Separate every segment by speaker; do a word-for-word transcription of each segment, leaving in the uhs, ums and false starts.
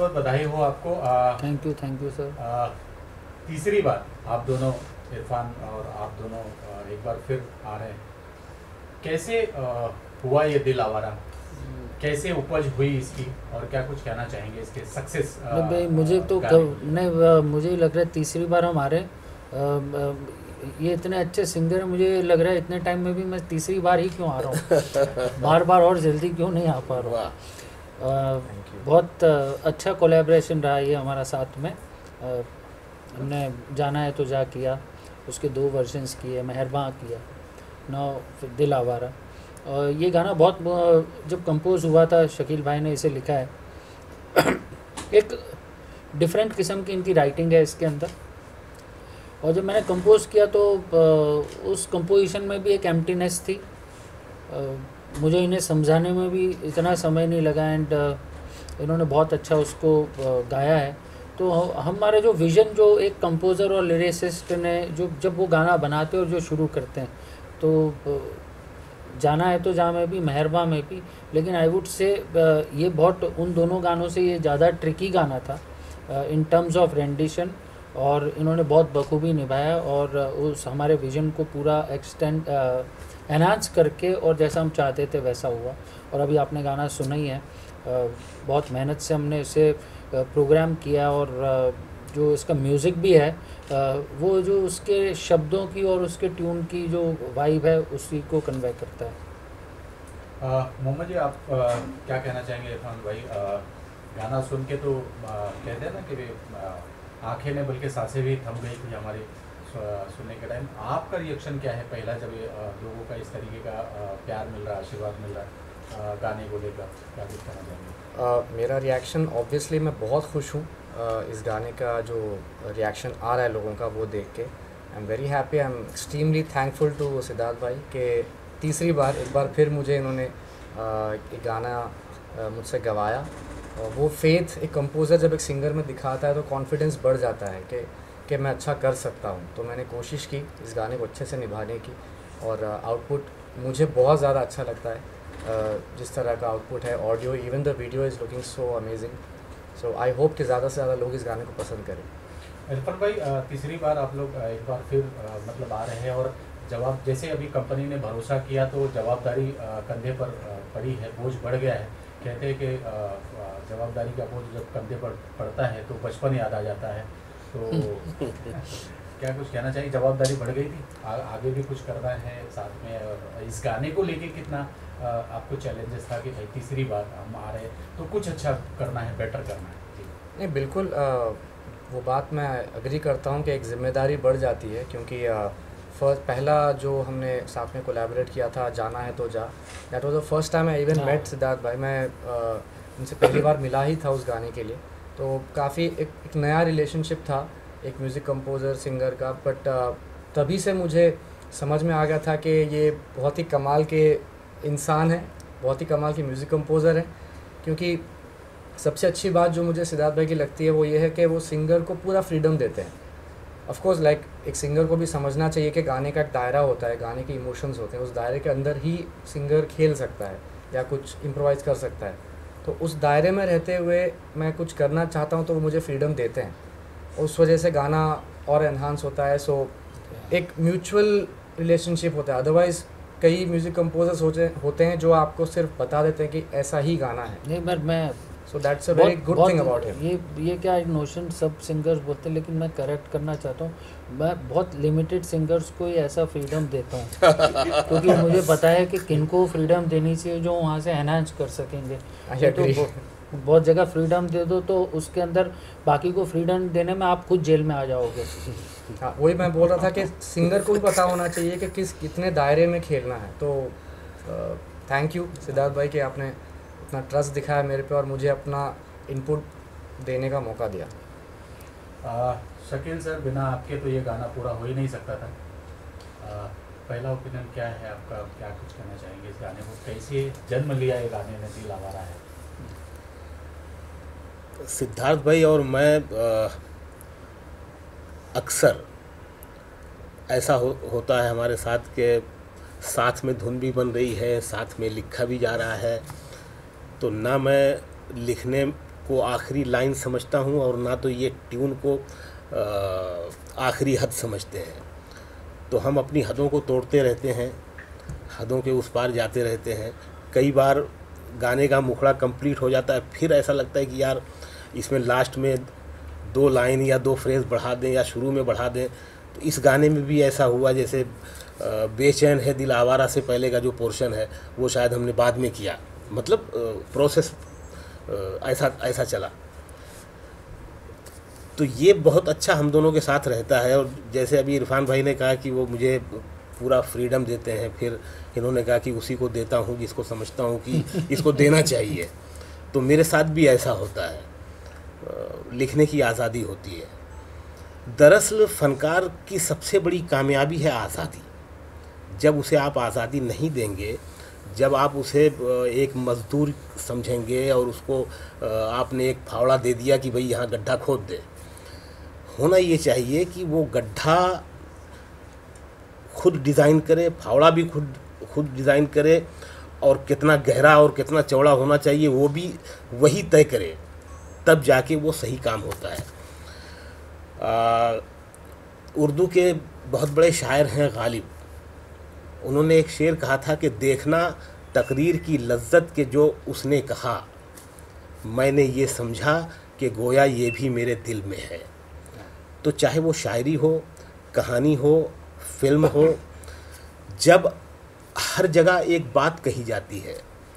Speaker 1: बहुत बधाई हो आपको।
Speaker 2: Thank you thank you sir.
Speaker 1: तीसरी बार आप दोनों, इरफान और आप दोनों आ, एक बार फिर आ रहे हैं। कैसे आ, हुआ ये दिल आवारा, कैसे उपज हुई इसकी, और क्या कुछ कहना चाहेंगे इसके सक्सेस?
Speaker 2: भाई मुझे तो नहीं, मुझे लग रहा है तीसरी बार हम आ रहे हैं। ये इतने अच्छे सिंगर हैं, मुझे लग रहा है इतने टाइम में भी मैं तीसरी बार ही क्यों आ रहा हूँ बार बार और जल्दी क्यों नहीं आ पा रहा हूँ। बहुत अच्छा कोलैबोरेशन रहा ये हमारा साथ में। आ, हमने जाना है तो जा किया, उसके दो वर्जन्स किए, मेहरबान किया, नौ फिर दिल आवारा। और ये गाना बहुत जब कंपोज हुआ था, शकील भाई ने इसे लिखा है। एक डिफरेंट किस्म की इनकी राइटिंग है इसके अंदर। और जब मैंने कंपोज किया तो उस कंपोजिशन में भी एक एम्प्टीनेस थी। मुझे इन्हें समझाने में भी इतना समय नहीं लगा, एंड इन्होंने बहुत अच्छा उसको गाया है। तो हमारे जो विज़न, जो एक कंपोज़र और लिरिसिस्ट ने जो जब वो गाना बनाते और जो शुरू करते हैं, तो जाना है तो जहाँ में भी, मेहरबा में भी, लेकिन आई वुड से ये बहुत उन दोनों गानों से ये ज़्यादा ट्रिकी गाना था इन टर्म्स ऑफ रेंडिशन, और इन्होंने बहुत बखूबी निभाया और उस हमारे विज़न को पूरा एक्सटेंड एनहांस करके, और जैसा हम चाहते थे वैसा हुआ। और अभी आपने गाना सुना ही है, बहुत मेहनत से हमने इसे प्रोग्राम किया, और जो इसका म्यूज़िक भी है वो जो उसके शब्दों की और उसके ट्यून की जो वाइब है उसी को कन्वे करता है।
Speaker 1: मोहम्मद जी, आप आ, क्या कहना चाहेंगे इरफान भाई? आ, गाना सुन के तो आ, कहते हैं ना कि आंखें ने बल्कि सांसें भी थम गई थी हमारी सुनने के टाइम। आपका रिएक्शन क्या है पहला, जब आ, लोगों का इस तरीके का आ, प्यार मिल रहा है, आशीर्वाद मिल रहा है गाने को लेकर, क्या कुछ कहना चाहेंगे?
Speaker 3: मेरा रिएक्शन ऑब्वियसली, मैं बहुत खुश हूँ इस गाने का जो रिएक्शन आ रहा है लोगों का वो देख के। I am very happy, I'm extremely thankful to Siddharth भाई कि तीसरी बार एक बार फिर मुझे इन्होंने एक गाना मुझसे गवाया। और वो फेथ एक कंपोज़र जब एक सिंगर में दिखाता है तो कॉन्फिडेंस बढ़ जाता है कि कि मैं अच्छा कर सकता हूँ। तो मैंने कोशिश की इस गाने को अच्छे से निभाने की, और आउटपुट मुझे बहुत ज़्यादा अच्छा लगता है। uh, जिस तरह का आउटपुट है, audio, even the video is looking so amazing. So I hope कि ज़्यादा से ज़्यादा लोग इस गाने को पसंद करें।
Speaker 1: इरफान भाई, तीसरी बार आप लोग एक बार फिर मतलब आ रहे हैं, और जवाब, जैसे अभी कंपनी ने भरोसा किया तो जवाबदारी कंधे पर पड़ी है, बोझ बढ़ गया है। कहते हैं कि जवाबदारी का बोझ जब कंधे पर पड़ता है तो बचपन याद आ जाता है। तो क्या कुछ कहना चाहिए? जवाबदारी बढ़ गई थी, आ, आगे भी कुछ करना है साथ में, और इस गाने को लेके कितना आ, आपको चैलेंजेस था कि भाई तीसरी बार हम आ रहे हैं तो कुछ अच्छा करना है, बेटर करना है?
Speaker 3: नहीं, बिल्कुल आ, वो बात मैं अग्री करता हूँ कि एक ज़िम्मेदारी बढ़ जाती है, क्योंकि फर्स्ट पहला जो हमने साथ में कोलैबोरेट किया था, जाना है तो जा, that was the first time I even met Siddharth भाई। मैं उनसे पहली बार मिला ही था उस गाने के लिए, तो काफ़ी एक, एक नया रिलेशनशिप था एक म्यूज़िक कंपोज़र सिंगर का। बट तभी से मुझे समझ में आ गया था कि ये बहुत ही कमाल के इंसान हैं, बहुत ही कमाल के म्यूज़िक कंपोज़र हैं। क्योंकि सबसे अच्छी बात जो मुझे सिद्धार्थ भाई की लगती है वो ये है कि वो सिंगर को पूरा फ्रीडम देते हैं। ऑफ कोर्स लाइक एक सिंगर को भी समझना चाहिए कि गाने का एक दायरा होता है, गाने के इमोशंस होते हैं, उस दायरे के अंदर ही सिंगर खेल सकता है या कुछ इम्प्रोवाइज़ कर सकता है। तो उस दायरे में रहते हुए मैं कुछ करना चाहता हूँ तो वो मुझे फ्रीडम देते हैं, उस वजह से गाना और एनहांस होता है। सो एक म्यूचुअल रिलेशनशिप होता है। अदरवाइज़ कई म्यूज़िक कंपोजर्स होते होते हैं जो आपको सिर्फ बता देते हैं कि ऐसा ही गाना है।
Speaker 2: नहीं, पर मैं
Speaker 3: so that's a very good thing about him.
Speaker 2: ये ये क्या एक नोशन सब सिंगर्स बोलते हैं, लेकिन मैं करेक्ट करना चाहता हूँ, मैं बहुत लिमिटेड सिंगर्स को ही ऐसा फ्रीडम देता हूँ क्योंकि मुझे पता है कि किनको फ्रीडम देनी चाहिए जो वहाँ से एनहांस कर सकेंगे। तो बहुत जगह फ्रीडम दे दो तो उसके अंदर बाकी को फ्रीडम देने में आप खुद जेल में आ जाओगे।
Speaker 3: हाँ, वही मैं बोल रहा था कि सिंगर को भी पता होना चाहिए कि किस कितने दायरे में खेलना है। तो थैंक यू सिद्धार्थ भाई कि आपने इतना ट्रस्ट दिखाया मेरे पे और मुझे अपना इनपुट देने का मौका दिया।
Speaker 1: आ, शकील सर, बिना आपके तो ये गाना पूरा हो ही नहीं सकता था। आ, पहला ओपिनियन क्या है आपका, क्या कुछ कहना चाहेंगे इस गाने को? कैसे जन्म लिया ये गाने ने, दिल आवारा है?
Speaker 4: सिद्धार्थ भाई और मैं अक्सर ऐसा हो, होता है हमारे साथ के साथ में धुन भी बन रही है, साथ में लिखा भी जा रहा है, तो ना मैं लिखने को आखिरी लाइन समझता हूँ और ना तो ये ट्यून को आखिरी हद समझते हैं। तो हम अपनी हदों को तोड़ते रहते हैं, हदों के उस पार जाते रहते हैं। कई बार गाने का मुखड़ा कंप्लीट हो जाता है, फिर ऐसा लगता है कि यार इसमें लास्ट में दो लाइन या दो फ्रेज बढ़ा दें या शुरू में बढ़ा दें। तो इस गाने में भी ऐसा हुआ, जैसे बेचैन है दिल आवारा से पहले का जो पोर्शन है वो शायद हमने बाद में किया, मतलब प्रोसेस ऐसा ऐसा चला। तो ये बहुत अच्छा हम दोनों के साथ रहता है। और जैसे अभी इरफान भाई ने कहा कि वो मुझे पूरा फ्रीडम देते हैं, फिर इन्होंने कहा कि उसी को देता हूँ जिसको समझता हूँ कि इसको देना चाहिए। तो मेरे साथ भी ऐसा होता है, लिखने की आज़ादी होती है। दरअसल फ़नकार की सबसे बड़ी कामयाबी है आज़ादी। जब उसे आप आज़ादी नहीं देंगे, जब आप उसे एक मज़दूर समझेंगे और उसको आपने एक फावड़ा दे दिया कि भाई यहाँ गड्ढा खोद दे, होना ये चाहिए कि वो गड्ढा खुद डिज़ाइन करे, फावड़ा भी खुद खुद डिज़ाइन करे, और कितना गहरा और कितना चौड़ा होना चाहिए वो भी वही तय करे, तब जाके वो सही काम होता है। आ, उर्दू के बहुत बड़े शायर हैं गालिब, उन्होंने एक शेर कहा था कि देखना तकरीर की लज्जत के जो उसने कहा, मैंने ये समझा कि गोया ये भी मेरे दिल में है। तो चाहे वो शायरी हो, कहानी हो, फिल्म हो, जब हर जगह एक बात कही जाती है,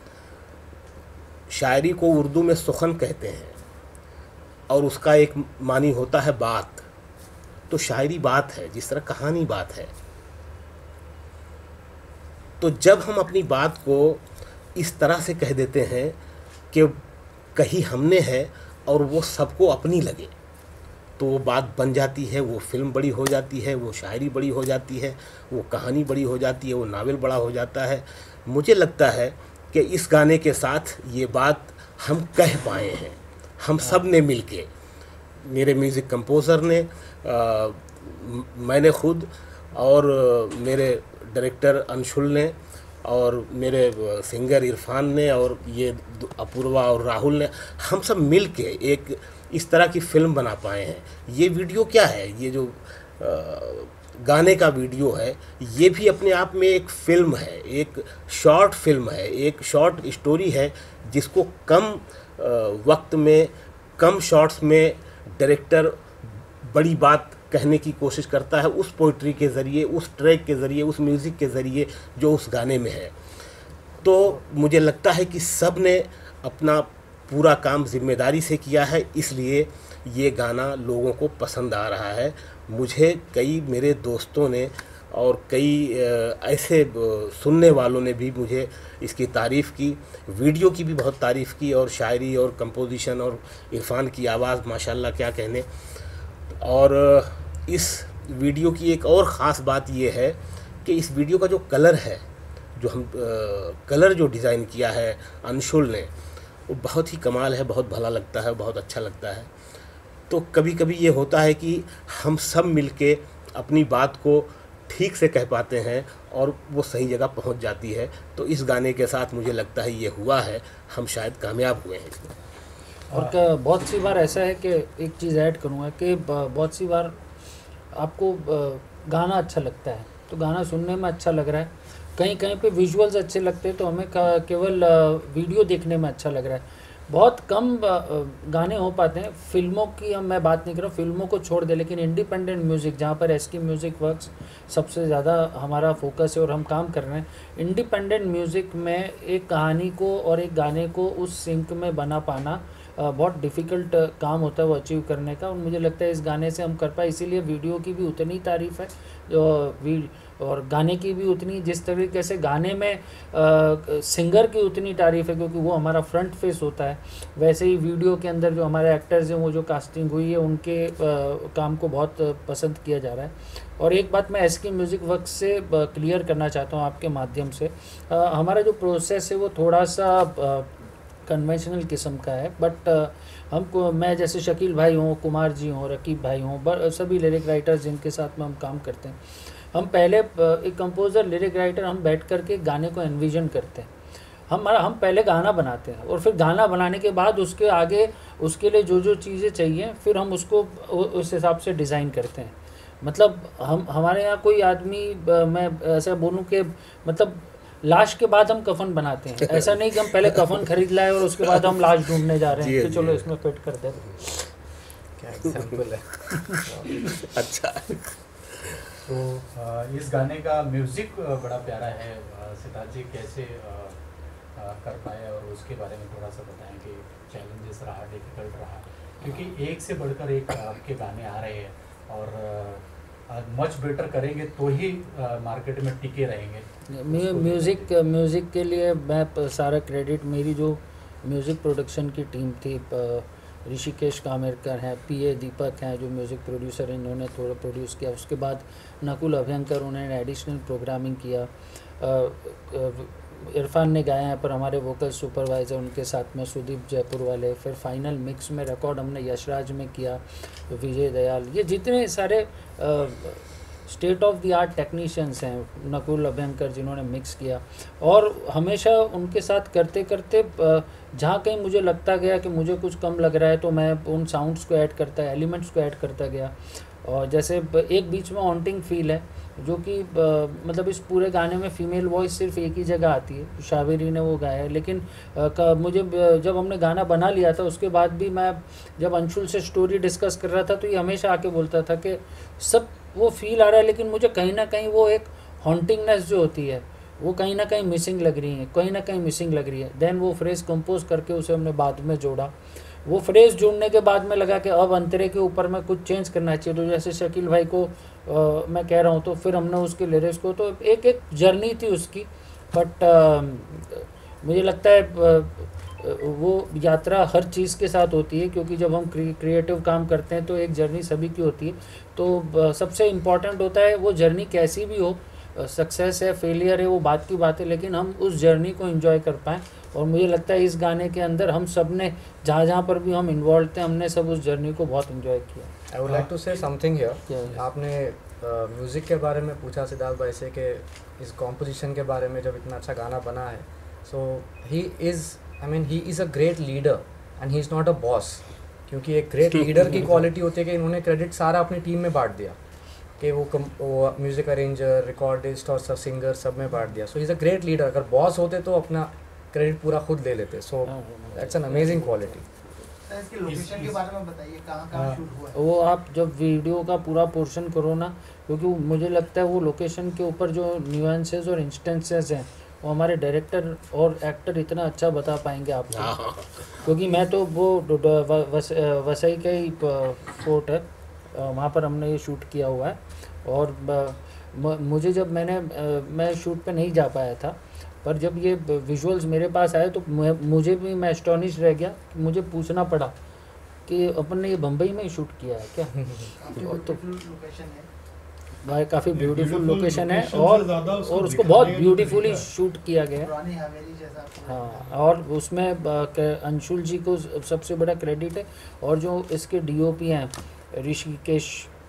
Speaker 4: शायरी को उर्दू में सुखन कहते हैं और उसका एक मानी होता है बात। तो शायरी बात है, जिस तरह कहानी बात है। तो जब हम अपनी बात को इस तरह से कह देते हैं कि कहीं हमने है और वो सबको अपनी लगे, तो वो बात बन जाती है, वो फिल्म बड़ी हो जाती है, वो शायरी बड़ी हो जाती है, वो कहानी बड़ी हो जाती है, वो नावल बड़ा हो जाता है। मुझे लगता है कि इस गाने के साथ ये बात हम कह पाए हैं, हम सब ने मिल के, मेरे म्यूज़िक कंपोज़र ने, आ, मैंने खुद, और मेरे डायरेक्टर अंशुल ने, और मेरे सिंगर इरफान ने, और ये अपूर्वा और राहुल ने, हम सब मिल के एक इस तरह की फ़िल्म बना पाए हैं। ये वीडियो क्या है, ये जो आ, गाने का वीडियो है, ये भी अपने आप में एक फ़िल्म है, एक शॉर्ट फिल्म है, एक शॉर्ट स्टोरी है, जिसको कम आ, वक्त में, कम शॉट्स में डायरेक्टर बड़ी बात कहने की कोशिश करता है, उस पोइट्री के ज़रिए, उस ट्रैक के ज़रिए, उस म्यूज़िक के ज़रिए जो उस गाने में है। तो मुझे लगता है कि सब ने अपना पूरा काम जिम्मेदारी से किया है, इसलिए ये गाना लोगों को पसंद आ रहा है। मुझे कई मेरे दोस्तों ने और कई ऐसे सुनने वालों ने भी मुझे इसकी तारीफ़ की, वीडियो की भी बहुत तारीफ़ की, और शायरी और कंपोजिशन और इरफान की आवाज़ माशाल्लाह क्या कहने। और इस वीडियो की एक और ख़ास बात ये है कि इस वीडियो का जो कलर है, जो हम आ, कलर जो डिज़ाइन किया है अंशुल ने, वो बहुत ही कमाल है, बहुत भला लगता है, बहुत अच्छा लगता है। तो कभी कभी ये होता है कि हम सब मिलके अपनी बात को ठीक से कह पाते हैं और वो सही जगह पहुंच जाती है। तो इस गाने के साथ मुझे लगता है ये हुआ है, हम शायद कामयाब हुए हैं इसमें।
Speaker 2: और बहुत सी बार ऐसा है कि एक चीज़ ऐड करूँगा कि बहुत सी बार आपको गाना अच्छा लगता है, तो गाना सुनने में अच्छा लग रहा है, कहीं कहीं पे विजुअल्स अच्छे लगते हैं, तो हमें केवल वीडियो देखने में अच्छा लग रहा है। बहुत कम गाने हो पाते हैं फिल्मों की, हम मैं बात नहीं कर रहा हूँ, फिल्मों को छोड़ दे, लेकिन इंडिपेंडेंट म्यूज़िक जहाँ पर एसके म्यूज़िक वर्क्स सबसे ज़्यादा हमारा फोकस है और हम काम कर रहे हैं। इंडिपेंडेंट म्यूज़िक में एक कहानी को और एक गाने को उस सिंक में बना पाना बहुत डिफ़िकल्ट काम होता है वो अचीव करने का, और मुझे लगता है इस गाने से हम कर पाए। इसीलिए वीडियो की भी उतनी तारीफ़ है जो वी और गाने की भी उतनी, जिस तरीके से गाने में आ, सिंगर की उतनी तारीफ़ है क्योंकि वो हमारा फ्रंट फेस होता है, वैसे ही वीडियो के अंदर जो हमारे एक्टर्स हैं वो जो कास्टिंग हुई है उनके आ, काम को बहुत पसंद किया जा रहा है। और एक बात मैं एसके म्यूज़िक वर्क्स से क्लियर करना चाहता हूँ आपके माध्यम से, आ, हमारा जो प्रोसेस है वो थोड़ा सा कन्वेंशनल किस्म का है, बट हमको, मैं जैसे शकील भाई हों, कुमार जी हों, रकीब भाई हों, सभी लिरिक राइटर्स जिनके साथ में हम काम करते हैं, हम पहले एक कंपोज़र लिरिक राइटर हम बैठ कर के गाने को एनविजन करते हैं। हमारा हम पहले गाना बनाते हैं और फिर गाना बनाने के बाद उसके आगे उसके लिए जो जो चीज़ें चाहिए फिर हम उसको उस हिसाब से डिज़ाइन करते हैं। मतलब हम हमारे यहाँ कोई आदमी, मैं ऐसा बोलूँ कि मतलब लाश के बाद हम कफन बनाते हैं, ऐसा नहीं कि हम पहले कफन खरीद लाए और उसके बाद हम लाश ढूंढने जा रहे हैं कि चलो इसमें फिट कर दे।
Speaker 3: क्या एग्जाम्पल है।
Speaker 4: अच्छा,
Speaker 1: तो इस गाने का म्यूजिक बड़ा प्यारा है। सिद्धार्थ जी कैसे कर पाए और उसके बारे में थोड़ा सा बताएं कि चैलेंजेस रहा, डिफिकल्ट रहा, क्योंकि एक से बढ़कर एक आपके गाने आ रहे हैं और मच बेटर करेंगे तो ही मार्केट में टिके रहेंगे।
Speaker 2: म्यूज़िक म्यूज़िक के लिए मैं सारा क्रेडिट, मेरी जो म्यूज़िक प्रोडक्शन की टीम थी, ऋषिकेश कामेरकर हैं, पीए दीपक हैं जो म्यूज़िक प्रोड्यूसर, इन्होंने थोड़ा प्रोड्यूस किया। उसके बाद नकुल अभ्यंकर, उन्होंने एडिशनल प्रोग्रामिंग किया। इरफान ने गाया है पर हमारे वोकल सुपरवाइज़र उनके साथ में सुदीप जयपुर वाले। फिर फाइनल मिक्स में रिकॉर्ड हमने यशराज में किया, विजय दयाल, ये जितने सारे state of the art technicians हैं, नकुल अभ्यंकर जिन्होंने मिक्स किया। और हमेशा उनके साथ करते करते जहाँ कहीं मुझे लगता गया कि मुझे कुछ कम लग रहा है तो मैं उन साउंड्स को ऐड करता, एलिमेंट्स को ऐड करता गया। और जैसे एक बीच में हॉन्टिंग फील है जो कि मतलब इस पूरे गाने में फ़ीमेल वॉइस सिर्फ एक ही जगह आती है, शावेरी ने वो गाया है। लेकिन आ, मुझे जब हमने गाना बना लिया था उसके बाद भी मैं जब अंशुल से स्टोरी डिस्कस कर रहा था तो ये हमेशा आके बोलता था कि सब वो फील आ रहा है लेकिन मुझे कहीं ना कहीं वो एक हॉन्टिंगनेस जो होती है वो कहीं ना कहीं मिसिंग लग रही है, कहीं ना कहीं मिसिंग लग रही है। देन वो फ्रेज कंपोज करके उसे हमने बाद में जोड़ा। वो फ्रेज जोड़ने के बाद में लगा कि अब अंतरे के ऊपर में कुछ चेंज करना चाहिए। तो जैसे शकील भाई को आ, मैं कह रहा हूँ तो फिर हमने उसके लिरिक्स को, तो एक एक जर्नी थी उसकी। बट मुझे लगता है आ, वो यात्रा हर चीज़ के साथ होती है, क्योंकि जब हम क्रिएटिव काम करते हैं तो एक जर्नी सभी की होती है। तो सबसे इम्पॉर्टेंट होता है वो जर्नी कैसी भी हो, सक्सेस है फेलियर है वो बात की बात है, लेकिन हम उस जर्नी को एंजॉय कर पाएँ। और मुझे लगता है इस गाने के अंदर हम सब ने जहाँ जहाँ पर भी हम इन्वॉल्व थे हमने सब उस जर्नी को बहुत एंजॉय किया।
Speaker 3: I would like to say something here. आपने म्यूज़िक uh, के बारे में पूछा सिद्धार्थ भाई से कि इस कॉम्पोजिशन के बारे में जब इतना अच्छा गाना बना है, so he is I mean he is a great leader and he is not a boss. क्योंकि एक ग्रेट लीडर की क्वालिटी होती है कि इन्होंने क्रेडिट सारा अपनी टीम में बांट दिया कि वो कम वो म्यूज़िक अरेंजर, रिकॉर्डिस्ट और सब सिंगर सब में बांट दिया। So he is a great leader. अगर बॉस होते तो अपना क्रेडिट पूरा खुद ले लेते। So that's an amazing quality.
Speaker 5: इसके लोकेशन के बारे में बताइए, कहाँ कहाँ शूट हुआ है?
Speaker 2: वो आप जब वीडियो का पूरा पोर्शन करो ना, क्योंकि मुझे लगता है वो लोकेशन के ऊपर जो न्यूएंसेस और इंस्टेंसेस हैं वो हमारे डायरेक्टर और एक्टर इतना अच्छा बता पाएंगे आपको। क्योंकि मैं तो वो वस, वसई का ही फोर्ट है, वहाँ पर हमने ये शूट किया हुआ है। और मुझे जब मैंने मैं शूट पे नहीं जा पाया था, पर जब ये विजुअल्स मेरे पास आए तो मुझे भी मैं एस्टॉनिश रह गया। मुझे पूछना पड़ा कि अपन ने ये बम्बई में ही शूट किया है क्या?
Speaker 5: तो लोकेशन है
Speaker 2: भाई, काफ़ी ब्यूटीफुल लोकेशन है और और उसको बहुत ब्यूटीफुली शूट किया गया है। हाँ, और उसमें अंशुल जी को सबसे बड़ा क्रेडिट है। और जो इसके डीओपी हैं ऋषिकेश,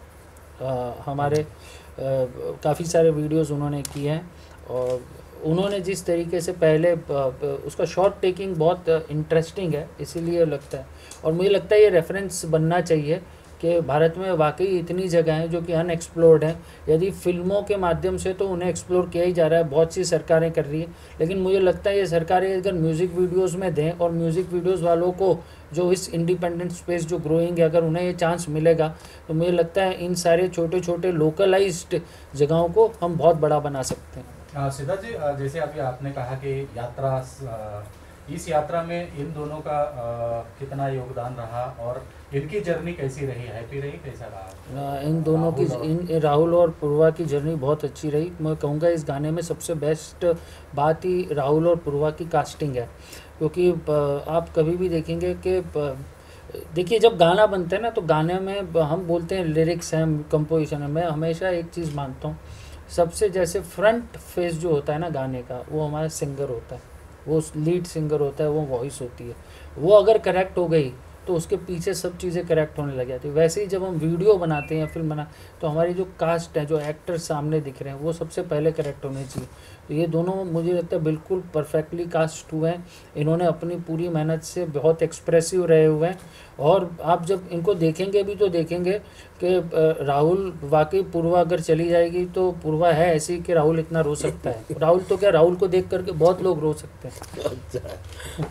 Speaker 2: हमारे काफ़ी सारे वीडियोस उन्होंने किए हैं और उन्होंने जिस तरीके से पहले उसका शॉट टेकिंग बहुत इंटरेस्टिंग है, इसीलिए लगता है। और मुझे लगता है ये रेफरेंस बनना चाहिए कि भारत में वाकई इतनी जगह हैं जो कि अनएक्सप्लोर्ड हैं। यदि फिल्मों के माध्यम से तो उन्हें एक्सप्लोर किया ही जा रहा है, बहुत सी सरकारें कर रही है, लेकिन मुझे लगता है ये सरकारें अगर म्यूज़िक वीडियोस में दें और म्यूज़िक वीडियोस वालों को जो इस इंडिपेंडेंट स्पेस जो ग्रोइंग है, अगर उन्हें ये चांस मिलेगा तो मुझे लगता है इन सारे छोटे छोटे लोकलाइज्ड जगहों को हम बहुत बड़ा बना सकते हैं।
Speaker 1: सिद्धार्थ जी, जैसे अभी आपने कहा कि यात्रा, इस यात्रा में इन दोनों का कितना योगदान रहा और इनकी जर्नी कैसी रही, हैप्पी रही, कैसा रहा?
Speaker 2: इन दोनों की इन राहुल और पूर्वा की जर्नी बहुत अच्छी रही। मैं कहूँगा इस गाने में सबसे बेस्ट बात ही राहुल और पूर्वा की कास्टिंग है। क्योंकि आप कभी भी देखेंगे कि देखिए जब गाना बनता है ना तो गाने में हम बोलते हैं लिरिक्स हैं, कंपोजिशन है। मैं हमेशा एक चीज़ मानता हूँ, सबसे जैसे फ्रंट फेस जो होता है ना गाने का, वो हमारा सिंगर होता है, वो लीड सिंगर होता है, वो वॉइस होती है। वो अगर करेक्ट हो गई तो उसके पीछे सब चीज़ें करेक्ट होने लग जाती है। वैसे ही जब हम वीडियो बनाते हैं या फिल्म बना, तो हमारी जो कास्ट है, जो एक्टर सामने दिख रहे हैं, वो सबसे पहले करेक्ट होने चाहिए। तो ये दोनों मुझे लगता है बिल्कुल परफेक्टली कास्ट हुए हैं। इन्होंने अपनी पूरी मेहनत से बहुत एक्सप्रेसिव रहे हुए हैं, और आप जब इनको देखेंगे भी तो देखेंगे कि राहुल वाकई पूर्वा अगर चली जाएगी तो पूर्वा है ऐसी कि राहुल इतना रो सकता है। राहुल तो क्या, राहुल को देख करके बहुत लोग रो सकते हैं।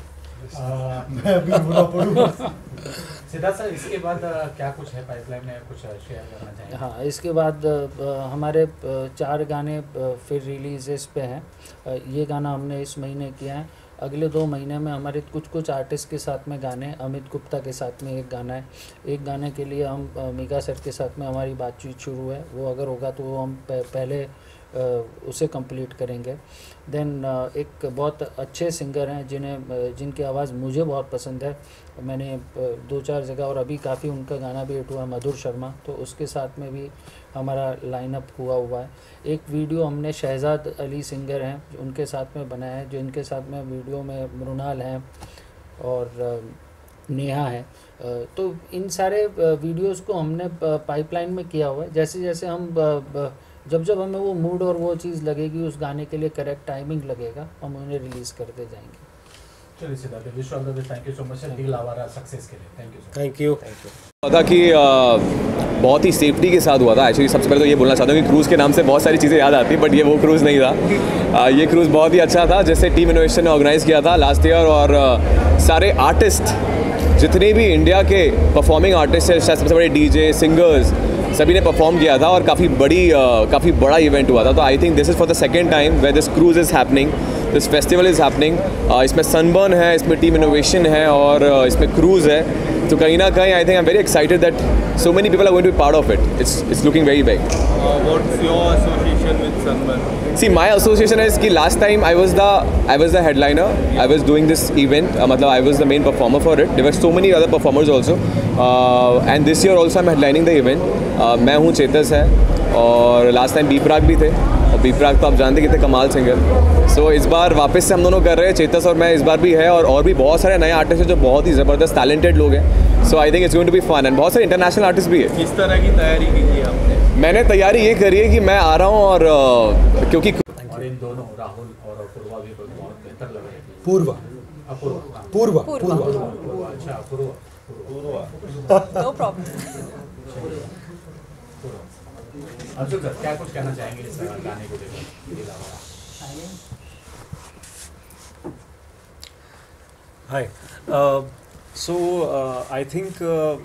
Speaker 1: सिद्धार्थ सर, इसके बाद क्या कुछ है पाइपलाइन में, कुछ शेयर करना चाहिए?
Speaker 2: हाँ, इसके बाद हमारे चार गाने फिर रिलीज़ पे हैं। ये गाना हमने इस महीने किया है। अगले दो महीने में हमारे कुछ कुछ आर्टिस्ट के साथ में गाने, अमित गुप्ता के साथ में एक गाना है। एक गाने के लिए हम मीका सर के साथ में हमारी बातचीत शुरू है, वो अगर होगा तो वो हम पहले उसे कंप्लीट करेंगे। देन एक बहुत अच्छे सिंगर हैं जिन्हें जिनकी आवाज़ मुझे बहुत पसंद है, मैंने दो चार जगह और अभी काफ़ी उनका गाना भी हिट हुआ, मधुर शर्मा, तो उसके साथ में भी हमारा लाइनअप हुआ हुआ है। एक वीडियो हमने शहजाद अली सिंगर हैं उनके साथ में बनाया है, जो इनके साथ में वीडियो में मृणाल हैं और नेहा है। तो इन सारे वीडियोस को हमने पाइपलाइन में किया हुआ है। जैसे जैसे हम जब जब हमें वो मूड और वो चीज़ लगेगी, उस गाने के लिए करेक्ट टाइमिंग लगेगा, हम उन्हें रिलीज़ करते जाएंगे।
Speaker 1: चलिए Siddharth, wish all the best, thank you so much Dil Awara success के लिए, thank you
Speaker 4: thank you
Speaker 3: thank you.
Speaker 6: था कि बहुत ही सेफ्टी के साथ हुआ था। एक्चुअली सबसे पहले तो ये बोलना चाहता हूँ कि क्रूज़ के नाम से बहुत सारी चीज़ें याद आती, बट ये वो क्रूज़ नहीं था। ये क्रूज़ बहुत ही अच्छा था, जैसे टीम इनोवेशन ने ऑर्गेनाइज़ किया था लास्ट ईयर, और सारे आर्टिस्ट जितने भी इंडिया के परफॉर्मिंग आर्टिस्ट हैं, सबसे बड़े डीजे, सिंगर्स, सभी ने परफॉर्म किया था, और काफ़ी बड़ी काफ़ी बड़ा इवेंट हुआ था। तो I think this is for the second time where this cruise is happening, this festival is happening. इसमें सनबर्न है, इसमें टीम इनोवेशन है, और uh, इसमें क्रूज़ है। तो कहीं ना कहीं I think I am very excited that so many people are going to be part of it. It's it's looking very big.
Speaker 7: What's your association with Sunburn?
Speaker 6: See, my association is कि last time I was the I was the headliner. I was doing this event. Uh, मतलब I was the main performer for it. There were so many other performers also. Uh, and this year also I'm headlining the event. Uh, मैं हूँ चेतस है, और last time बीपराग भी थे, और बीपराग तो आप जानते कितने कमाल सिंगर। सो so, इस बार वापस से हम दोनों कर रहे हैं, चेतस और मैं इस बार भी है, और और भी बहुत सारे नए आर्टिस्ट हैं जो बहुत ही ज़बरदस्त टैलेंटेड लोग हैं। So I think it's going to be fun, and बहुत सारे इंटरनेशनल आर्टिस्ट भी है।
Speaker 7: किस तरह की तैयारी की है आपने?
Speaker 6: मैंने तैयारी ये करी है कि मैं आ रहा हूँ, और uh, क्योंकि
Speaker 1: और इन दोनों राहुल और पूर्वा भी बहुत बेहतर लग रहे हैं।
Speaker 8: पूर्वा
Speaker 1: अपूर्वा
Speaker 8: पूर्वा
Speaker 9: पूर्वा
Speaker 1: पूर्वा, अच्छा Apurva
Speaker 7: Purva
Speaker 9: no problem.
Speaker 1: Arjun sir, क्या कुछ कहना चाहेंगे इस गाने को लेकर? Dil Awara.
Speaker 10: Hi, so I think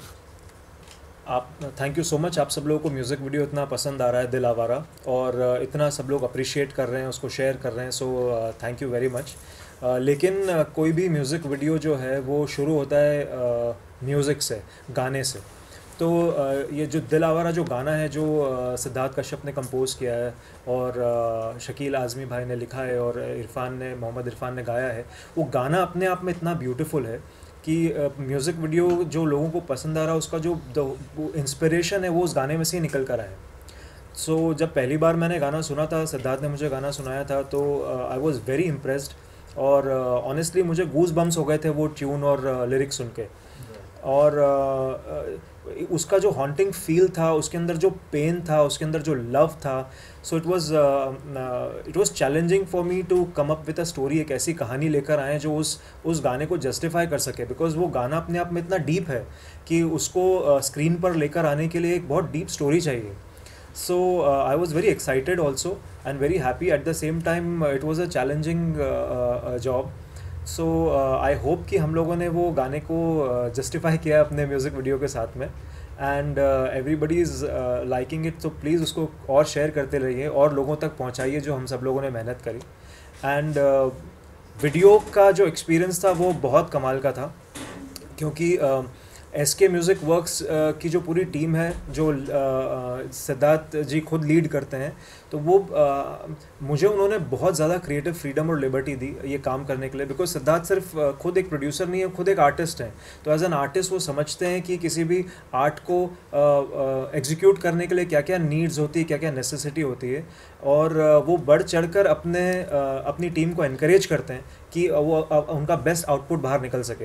Speaker 10: आप थैंक यू सो मच, आप सब लोगों को म्यूज़िक वीडियो इतना पसंद आ रहा है दिल आवारा, और uh, इतना सब लोग अप्रिशिएट कर रहे हैं, उसको शेयर कर रहे हैं, so thank you very much. लेकिन uh, कोई भी म्यूज़िक वीडियो जो है वो शुरू होता है म्यूज़िक uh, से, गाने से। तो uh, ये जो दिल आवारा जो गाना है, जो uh, सिद्धार्थ कश्यप ने कंपोज़ किया है, और uh, शकील आज़मी भाई ने लिखा है, और इरफान ने मोहम्मद इरफान ने गाया है, वो गाना अपने आप में इतना ब्यूटीफुल है कि म्यूज़िक uh, वीडियो जो लोगों को पसंद आ रहा है, उसका जो इंस्पिरेशन है वो उस गाने में से ही निकल कर आया। सो so, जब पहली बार मैंने गाना सुना था, सिद्धार्थ ने मुझे गाना सुनाया था, तो आई वाज वेरी इम्प्रेस्ड, और ऑनेस्टली uh, मुझे गूज बम्स हो गए थे वो ट्यून और लिरिक्स uh, सुन के। और uh, उसका जो हॉन्टिंग फील था, उसके अंदर जो पेन था, उसके अंदर जो लव था, so it was it was challenging for me to come up with a story, एक ऐसी कहानी लेकर आए जो उस उस गाने को जस्टिफाई कर सके, बिकॉज वो गाना अपने आप में इतना डीप है कि उसको स्क्रीन uh, पर लेकर आने के लिए एक बहुत डीप स्टोरी चाहिए। So I was very excited also and very happy at the same time. It was a challenging job. So I hope कि हम लोगों ने वो गाने को जस्टिफाई uh, किया अपने म्यूज़िक वीडियो के साथ में, and everybody is liking it. तो प्लीज़ उसको और शेयर करते रहिए और लोगों तक पहुंचाइए जो हम सब लोगों ने मेहनत करी। एंड वीडियो uh, का जो एक्सपीरियंस था वो बहुत कमाल का था, क्योंकि uh, S K music works की जो पूरी टीम है, जो सिद्धार्थ जी खुद लीड करते हैं, तो वो uh, मुझे उन्होंने बहुत ज़्यादा क्रिएटिव फ्रीडम और लिबर्टी दी ये काम करने के लिए, बिकॉज सिद्धार्थ सिर्फ uh, खुद एक प्रोड्यूसर नहीं है, खुद एक आर्टिस्ट हैं। तो एज एन आर्टिस्ट वो समझते हैं कि किसी भी आर्ट को एग्जीक्यूट uh, uh, करने के लिए क्या क्या नीड्स होती है, क्या क्या नेसेसिटी होती है, और uh, वो बढ़ चढ़ कर अपने uh, अपनी टीम को इनकरेज करते हैं कि वो uh, उनका बेस्ट आउटपुट बाहर निकल सके।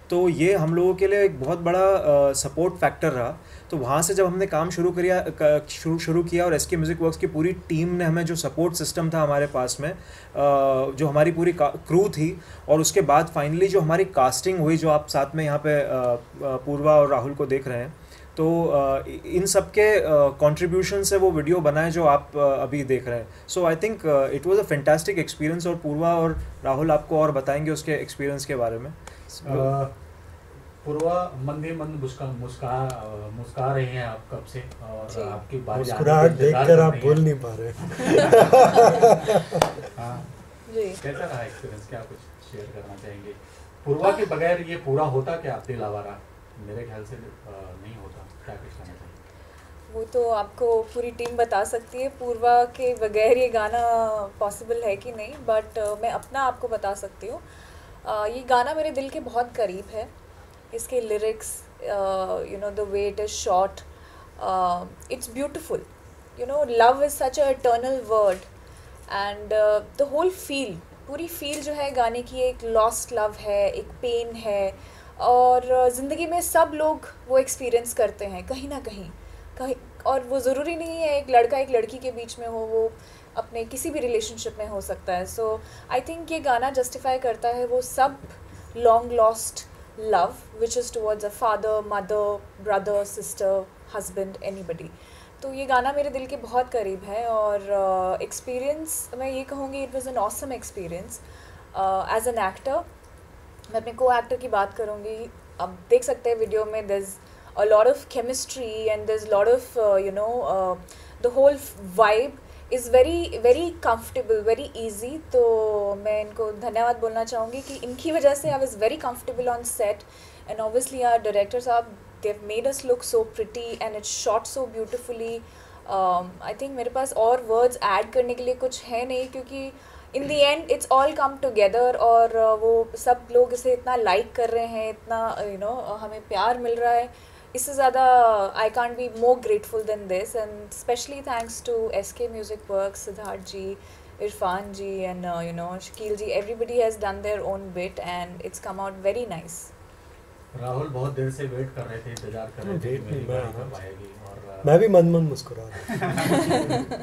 Speaker 10: तो ये हम लोगों के लिए एक बहुत बड़ा सपोर्ट फैक्टर रहा। तो वहाँ से जब हमने काम शुरू किया शुरू शुरू किया और एसके म्यूज़िक वर्क्स की पूरी टीम ने हमें जो सपोर्ट सिस्टम था हमारे पास में, जो हमारी पूरी क्रू थी, और उसके बाद फाइनली जो हमारी कास्टिंग हुई, जो आप साथ में यहाँ पे पूर्वा और राहुल को देख रहे हैं, तो इन सब के कंट्रीब्यूशन से वो वीडियो बनाए जो आप अभी देख रहे हैं। So I think it was a fantastic experience, और पूर्वा और राहुल आपको और बताएंगे उसके एक्सपीरियंस के बारे में।
Speaker 1: पूर्वा मंदे मंद मुस्का मुस्का मुस्का रही हैं आप कब से, और आपकी बात
Speaker 8: मुस्कुराहट देखकर आप बोल नहीं पा रहे।
Speaker 1: हाँ जी, कैसा रहा एक्सपीरियंस, क्या कुछ शेयर करना चाहेंगे? पूर्वा के बगैर ये पूरा होता क्या दिल आवारा? मेरे ख्याल से नहीं होता, क्या कुछ कहना चाहिए?
Speaker 9: वो तो आपको पूरी टीम बता सकती है, पूर्वा के बगैर ये गाना पॉसिबल है कि नहीं, बट मैं अपना आपको बता सकती हूँ। ये गाना मेरे दिल के बहुत करीब है। इसके lyrics, you know the way it is shot, it's beautiful, you know love is such a eternal word, and the whole feel, पूरी फील जो है गाने की, एक लॉस्ट लव है, एक पेन है, और ज़िंदगी में सब लोग वो एक्सपीरियंस करते हैं कहीं ना कहीं कहीं और वो ज़रूरी नहीं है एक लड़का एक लड़की के बीच में हो, वो अपने किसी भी रिलेशनशिप में हो सकता है। सो आई थिंक ये गाना जस्टिफाई करता है वो सब long lost love which is towards a father, mother, brother, sister, husband, anybody. तो ये गाना मेरे दिल के बहुत करीब है, और एक्सपीरियंस uh, मैं ये कहूँगी it was an awesome experience as an actor. मैं अपने को एक्टर की बात करूँगी, अब देख सकते हैं वीडियो में there is a lot of chemistry and there is lot of you know the whole vibe is very very comfortable, very easy. तो मैं इनको धन्यवाद बोलना चाहूँगी कि इनकी वजह से I was very comfortable on set, and obviously our director साहब they've made us look so pretty and it's shot so beautifully. um, I think मेरे पास और words add करने के लिए कुछ है नहीं, क्योंकि in the end it's all come together, और uh, वो सब लोग इसे इतना like कर रहे हैं, इतना you know uh, हमें प्यार मिल रहा है, इससे ज़्यादा I can't be more grateful than this, and especially thanks to S K Music Works, Siddharth ji, Irfan ji, and uh, you know Shakil ji, everybody has done their own bit and it's come out very nice.
Speaker 1: Rahul बहुत देर से wait कर रहे थे, इंतजार कर रहे थे कि मेरी बारी कब आएगी, और
Speaker 8: मैं भी मन मन मुस्कुरा रहा।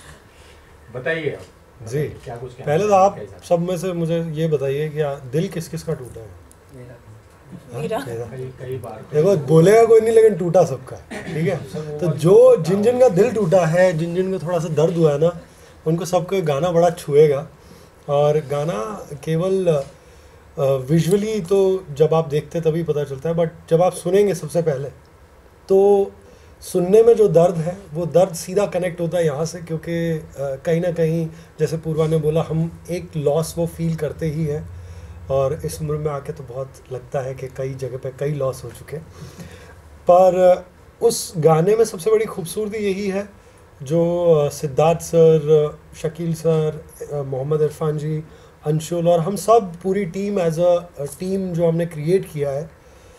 Speaker 1: बताइए अब
Speaker 8: जी,
Speaker 1: क्या कुछ
Speaker 8: पहले तो आप सब में से मुझे ये बताइए कि दिल किस किस का टूटा है?
Speaker 9: मेरा।
Speaker 1: कई कई बार
Speaker 8: देखो बोलेगा कोई नहीं, लेकिन टूटा सबका, ठीक है। तो जो जिन जिन का दिल टूटा है, जिन जिन को थोड़ा सा दर्द हुआ है ना, उनको सबको गाना बड़ा छुएगा। और गाना केवल विजुअली uh, तो जब आप देखते तभी पता चलता है, बट जब आप सुनेंगे सबसे पहले तो सुनने में जो दर्द है वो दर्द सीधा कनेक्ट होता है यहाँ से, क्योंकि uh, कहीं ना कहीं जैसे पूर्वा ने बोला, हम एक लॉस वो फील करते ही है, और इस उम्र में आके तो बहुत लगता है कि कई जगह पे कई लॉस हो चुके। पर uh, उस गाने में सबसे बड़ी खूबसूरती यही है जो uh, Siddharth sir, Shakeel sir, uh, Mohammad Irfan ji, Anshul और हम सब पूरी टीम एज अ टीम जो हमने क्रिएट किया है,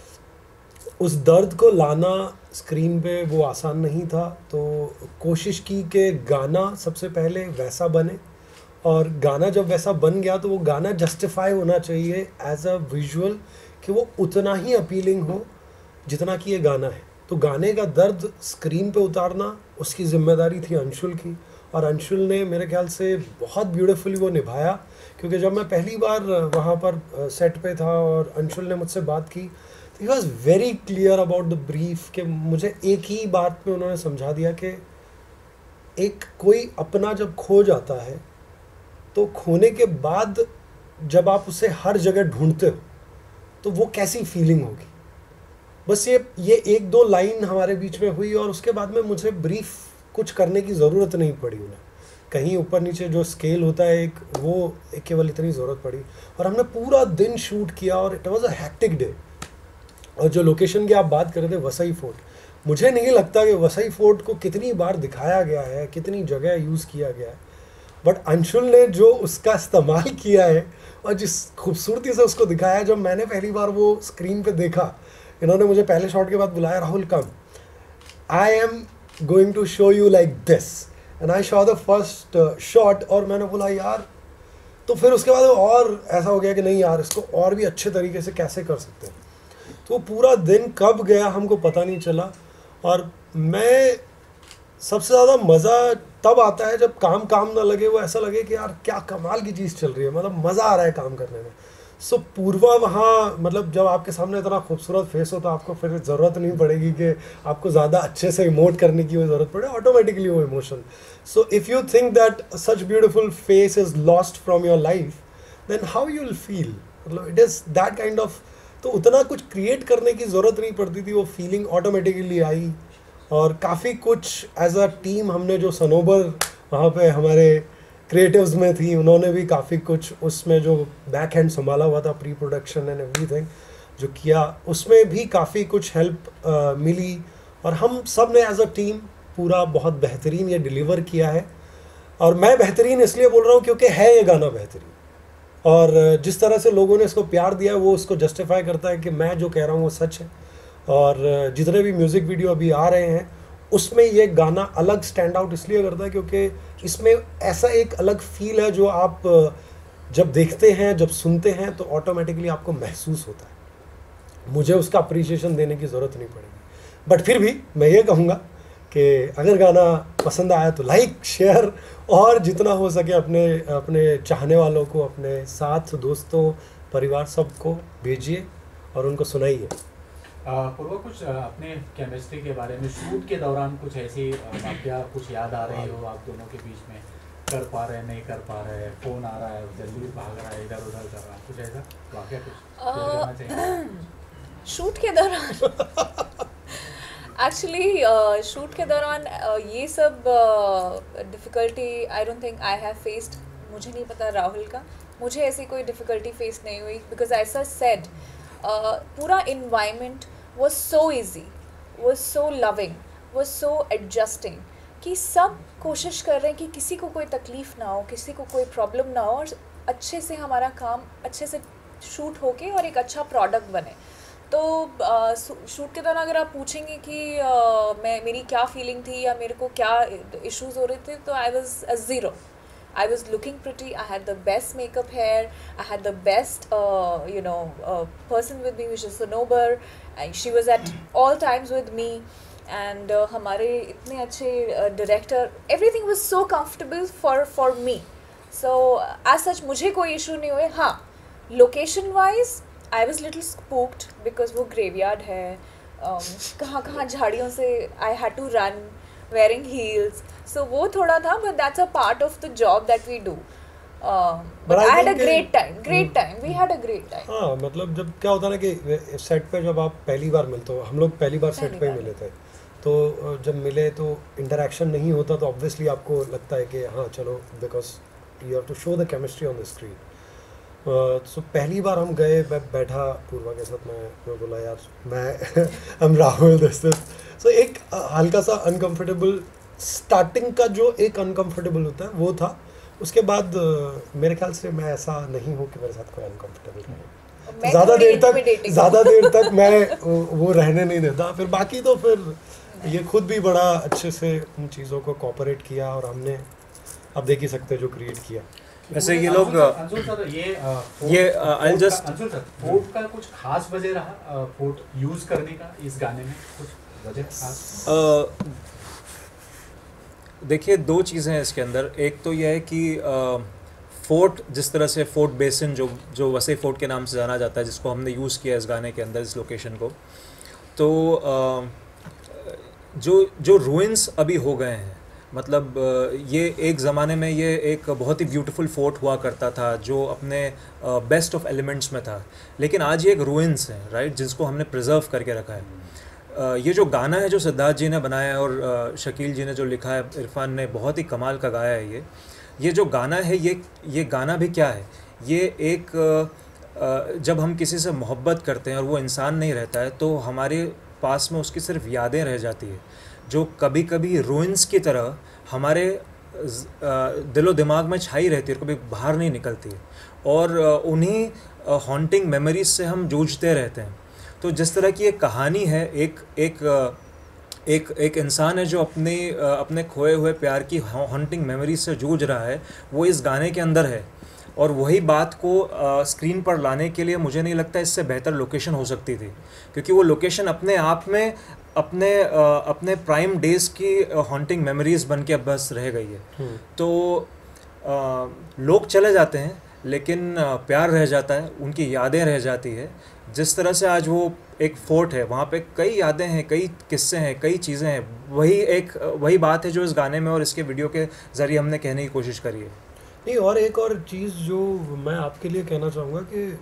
Speaker 8: उस दर्द को लाना स्क्रीन पे वो आसान नहीं था। तो कोशिश की कि गाना सबसे पहले वैसा बने, और गाना जब वैसा बन गया तो वो गाना जस्टिफाई होना चाहिए एज अ विजुअल, कि वो उतना ही अपीलिंग हो जितना कि ये गाना है। तो गाने का दर्द स्क्रीन पे उतारना उसकी जिम्मेदारी थी अंशुल की, और अंशुल ने मेरे ख्याल से बहुत ब्यूटीफुली वो निभाया। क्योंकि जब मैं पहली बार वहाँ पर सेट पे था और अंशुल ने मुझसे बात की, तो he was very clear about the brief, कि मुझे एक ही बात में उन्होंने समझा दिया कि एक कोई अपना जब खो जाता है तो खोने के बाद जब आप उसे हर जगह ढूंढते हो तो वो कैसी फीलिंग होगी। बस ये ये एक दो लाइन हमारे बीच में हुई, और उसके बाद में मुझे ब्रीफ कुछ करने की ज़रूरत नहीं पड़ी उन्हें। कहीं ऊपर नीचे जो स्केल होता है एक, वो एक केवल इतनी ज़रूरत पड़ी, और हमने पूरा दिन शूट किया, और it was a hectic day. और जो लोकेशन की आप बात कर रहे थे, वसई फोर्ट, मुझे नहीं लगता कि वसई फोर्ट को कितनी बार दिखाया गया है, कितनी जगह यूज़ किया गया है, बट अंशुल ने जो उसका इस्तेमाल किया है और जिस खूबसूरती से उसको दिखाया, जब मैंने पहली बार वो स्क्रीन पर देखा, इन्होंने मुझे पहले शॉट के बाद बुलाया, Rahul come, I am going to show you like this, and I show the first shot. और मैंने बोला यार, तो फिर उसके बाद और ऐसा हो गया कि नहीं यार, इसको और भी अच्छे तरीके से कैसे कर सकते हैं। तो वो पूरा दिन कब गया हमको पता नहीं चला। और मैं सबसे ज़्यादा मज़ा तब आता है जब काम काम ना लगे, वो ऐसा लगे कि यार क्या कमाल की चीज़ चल रही है, मतलब मज़ा आ रहा है काम करने में। सो so, पूर्वा वहाँ मतलब जब आपके सामने इतना खूबसूरत फेस हो तो आपको फिर ज़रूरत नहीं पड़ेगी कि आपको ज़्यादा अच्छे से इमोट करने की वो ज़रूरत पड़े, ऑटोमेटिकली वो emotion. So if you think that such beautiful face is lost from your life, then how you will feel, मतलब it is that kind of. तो उतना कुछ क्रिएट करने की ज़रूरत नहीं पड़ती थी, वो फीलिंग ऑटोमेटिकली आई। और काफ़ी कुछ एज अ टीम हमने जो सनोबर वहाँ पे हमारे क्रिएटिव्स में थी, उन्होंने भी काफ़ी कुछ उसमें जो बैक हैंड संभाला हुआ था, प्री प्रोडक्शन एंड एवरीथिंग जो किया, उसमें भी काफ़ी कुछ हेल्प मिली। और हम सब ने एज अ टीम पूरा बहुत बेहतरीन ये डिलीवर किया है। और मैं बेहतरीन इसलिए बोल रहा हूँ क्योंकि है ये गाना बेहतरीन, और जिस तरह से लोगों ने इसको प्यार दिया वो उसको जस्टिफाई करता है कि मैं जो कह रहा हूँ वो सच है। और जितने भी म्यूज़िक वीडियो अभी आ रहे हैं उसमें ये गाना अलग स्टैंड आउट इसलिए करता है क्योंकि इसमें ऐसा एक अलग फील है जो आप जब देखते हैं, जब सुनते हैं तो ऑटोमेटिकली आपको महसूस होता है। मुझे उसका अप्रिसिएशन देने की ज़रूरत नहीं पड़ेगी, बट फिर भी मैं ये कहूँगा कि अगर गाना पसंद आया तो लाइक, शेयर और जितना हो सके अपने अपने चाहने वालों को, अपने साथ दोस्तों, परिवार सबको भेजिए और उनको सुनाइए।
Speaker 1: पूर्व कुछ अपने केमिस्ट्री के बारे में, शूट के दौरान कुछ ऐसी वाकया कुछ याद आ रही हो आप दोनों के बीच में, कर पा रहे नहीं कर पा रहे, फोन आ रहा है जल्दी भाग रहा है, इधर उधर कर रहा है, कुछ ऐसा वाकया कुछ
Speaker 9: शूट के दौरान एक्चुअली शूट के दौरान uh, ये सब difficulty I don't think I have faced. मुझे नहीं पता राहुल का, मुझे ऐसी कोई डिफ़िकल्टी फेस नहीं हुई बिकॉज ऐसा सेड पूरा environment was so easy, was so loving, was so adjusting कि सब कोशिश कर रहे हैं कि किसी को कोई तकलीफ़ ना हो, किसी को कोई प्रॉब्लम ना हो और अच्छे से हमारा काम अच्छे से शूट होके और एक अच्छा प्रोडक्ट बने। तो शूट के दौरान अगर आप पूछेंगे कि uh, मैं मेरी क्या फीलिंग थी या मेरे को क्या इश्यूज़ हो रहे थे, तो I was a zero. I was looking pretty, I had the best makeup hair, I had the best, uh, you know, uh, person with me, which is Sonobar, and she was at all times with me, and uh, हमारे इतने अच्छे uh, director, everything was so comfortable for for me. So as such मुझे कोई issue नहीं हुए। हाँ, location wise, I was little spooked because वो graveyard है, um, कहाँ कहाँ झाड़ियों से I had to run, wearing heels, so वो थोड़ा था, but that's a part of the job that we do. Uh, but, but I, I had a great time, great time. We had a great time.
Speaker 8: हाँ, मतलब जब क्या होता है ना कि सेट पे जब आप पहली बार मिलते हो, हम लोग पहली बार सेट पे ही मिले थे, तो जब मिले तो इंटरेक्शन नहीं होता तो ऑब्वियसली आपको लगता है कि हाँ चलो, because you have to show the chemistry on the screen. So पहली बार हम गए, मैं बैठा पूर्वा के साथ, मैं मैं बोला यार मैं हम राहुल दिस दिस सो एक हल्का सा अनकंफर्टेबल स्टार्टिंग का जो एक अनकंफर्टेबल होता है वो था। उसके बाद मेरे ख्याल से मैं ऐसा नहीं हूँ कि मेरे साथ कोई अनकंफर्टेबल है। ज़्यादा देर तक ज़्यादा देर तक मैं वो रहने नहीं देता। फिर बाकी तो फिर ये खुद भी बड़ा अच्छे से उन चीज़ों को कोऑपरेट किया और हमने अब देख ही सकते जो क्रिएट किया।
Speaker 10: वैसे ये लोग
Speaker 1: अंशुल सर, ये
Speaker 10: ये I just
Speaker 1: Anshul sir, fort का कुछ खास वजह रहा, फोर्ट यूज करने का इस गाने में कुछ वजह खास?
Speaker 10: देखिए दो चीज़ें हैं इसके अंदर। एक तो यह है कि फोर्ट, जिस तरह से फोर्ट बेसिन जो जो वसई फोर्ट के नाम से जाना जाता है, जिसको हमने यूज़ किया इस गाने के अंदर, इस लोकेशन को, तो जो जो रूइंस अभी हो गए हैं, मतलब ये एक ज़माने में ये एक बहुत ही ब्यूटीफुल फोर्ट हुआ करता था जो अपने बेस्ट ऑफ एलिमेंट्स में था, लेकिन आज ये एक रूइंस है, राइट, जिसको हमने प्रिजर्व करके रखा है। ये जो गाना है जो सिद्धार्थ जी ने बनाया है और शकील जी ने जो लिखा है, इरफान ने बहुत ही कमाल का गाया है। ये ये जो गाना है, ये ये गाना भी क्या है, ये एक जब हम किसी से मोहब्बत करते हैं और वो इंसान नहीं रहता है तो हमारे पास में उसकी सिर्फ यादें रह जाती है, जो कभी कभी रूइंस की तरह हमारे दिलो दिमाग में छाई रहती है और कभी बाहर नहीं निकलती है, और उन्हीं हॉन्टिंग मेमोरीज से हम जूझते रहते हैं। तो जिस तरह की एक कहानी है, एक एक एक एक इंसान है जो अपने अपने खोए हुए प्यार की हॉन्टिंग मेमोरीज से जूझ रहा है, वो इस गाने के अंदर है। और वही बात को स्क्रीन पर लाने के लिए मुझे नहीं लगता इससे बेहतर लोकेशन हो सकती थी, क्योंकि वो लोकेशन अपने आप में अपने आ, अपने प्राइम डेज की हॉन्टिंग मेमोरीज बन के बस रह गई है। तो आ, लोग चले जाते हैं लेकिन प्यार रह जाता है, उनकी यादें रह जाती है। जिस तरह से आज वो एक फोर्ट है, वहाँ पे कई यादें हैं, कई किस्से हैं, कई चीज़ें हैं, वही एक वही बात है जो इस गाने में और इसके वीडियो के ज़रिए हमने कहने की कोशिश करी है।
Speaker 8: नहीं, और एक और चीज़ जो मैं आपके लिए कहना चाहूँगा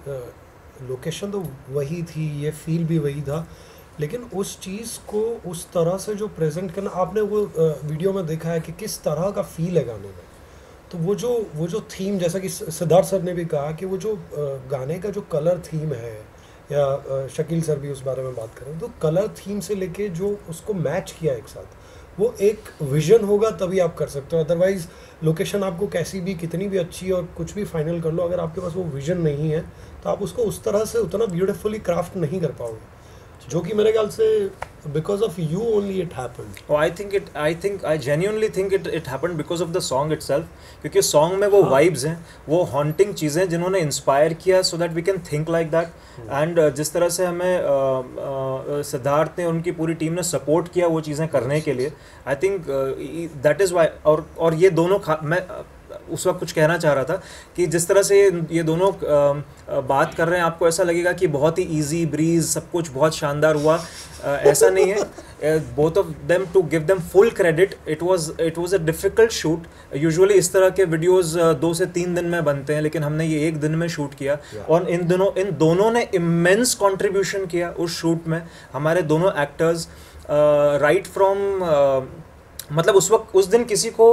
Speaker 8: कि लोकेशन तो वही थी, ये फील भी वही था, लेकिन उस चीज़ को उस तरह से जो प्रेजेंट करना, आपने वो वीडियो में देखा है कि किस तरह का फील है गाने में। तो वो जो वो जो थीम, जैसा कि सिद्धार्थ सर ने भी कहा कि वो जो गाने का जो कलर थीम है, या शकील सर भी उस बारे में बात करें, तो कलर थीम से लेके जो उसको मैच किया एक साथ, वो एक विजन होगा तभी आप कर सकते हो। अदरवाइज लोकेशन आपको कैसी भी, कितनी भी अच्छी और कुछ भी फाइनल कर लो, अगर आपके पास वो विजन नहीं है तो आप उसको उस तरह से उतना ब्यूटीफुली क्राफ्ट नहीं कर पाओगे, जो कि मेरे ख्याल से because of you only it happened.
Speaker 10: Oh, I think it I think I genuinely think it it happened because of the song itself, क्योंकि song में वो हाँ. vibes हैं, वो haunting चीज़ें जिन्होंने inspire किया so that we can think like that. hmm. and uh, जिस तरह से हमें uh, uh, सिद्धार्थ ने, उनकी पूरी टीम ने support किया वो चीज़ें करने के लिए, I think uh, that is why। और और ये दोनों मैं उस वक्त कुछ कहना चाह रहा था कि जिस तरह से ये दोनों बात कर रहे हैं, आपको ऐसा लगेगा कि बहुत ही इजी ब्रीज, सब कुछ बहुत शानदार हुआ, ऐसा नहीं है। Both of them, to give them full credit, it was it was a difficult shoot. Usually इस तरह के वीडियोस दो से तीन दिन में बनते हैं, लेकिन हमने ये एक दिन में शूट किया। yeah. और इन दोनों इन दोनों ने इमेंस कंट्रीब्यूशन किया उस शूट में। हमारे दोनों एक्टर्स राइट फ्रॉम मतलब उस वक्त उस दिन किसी को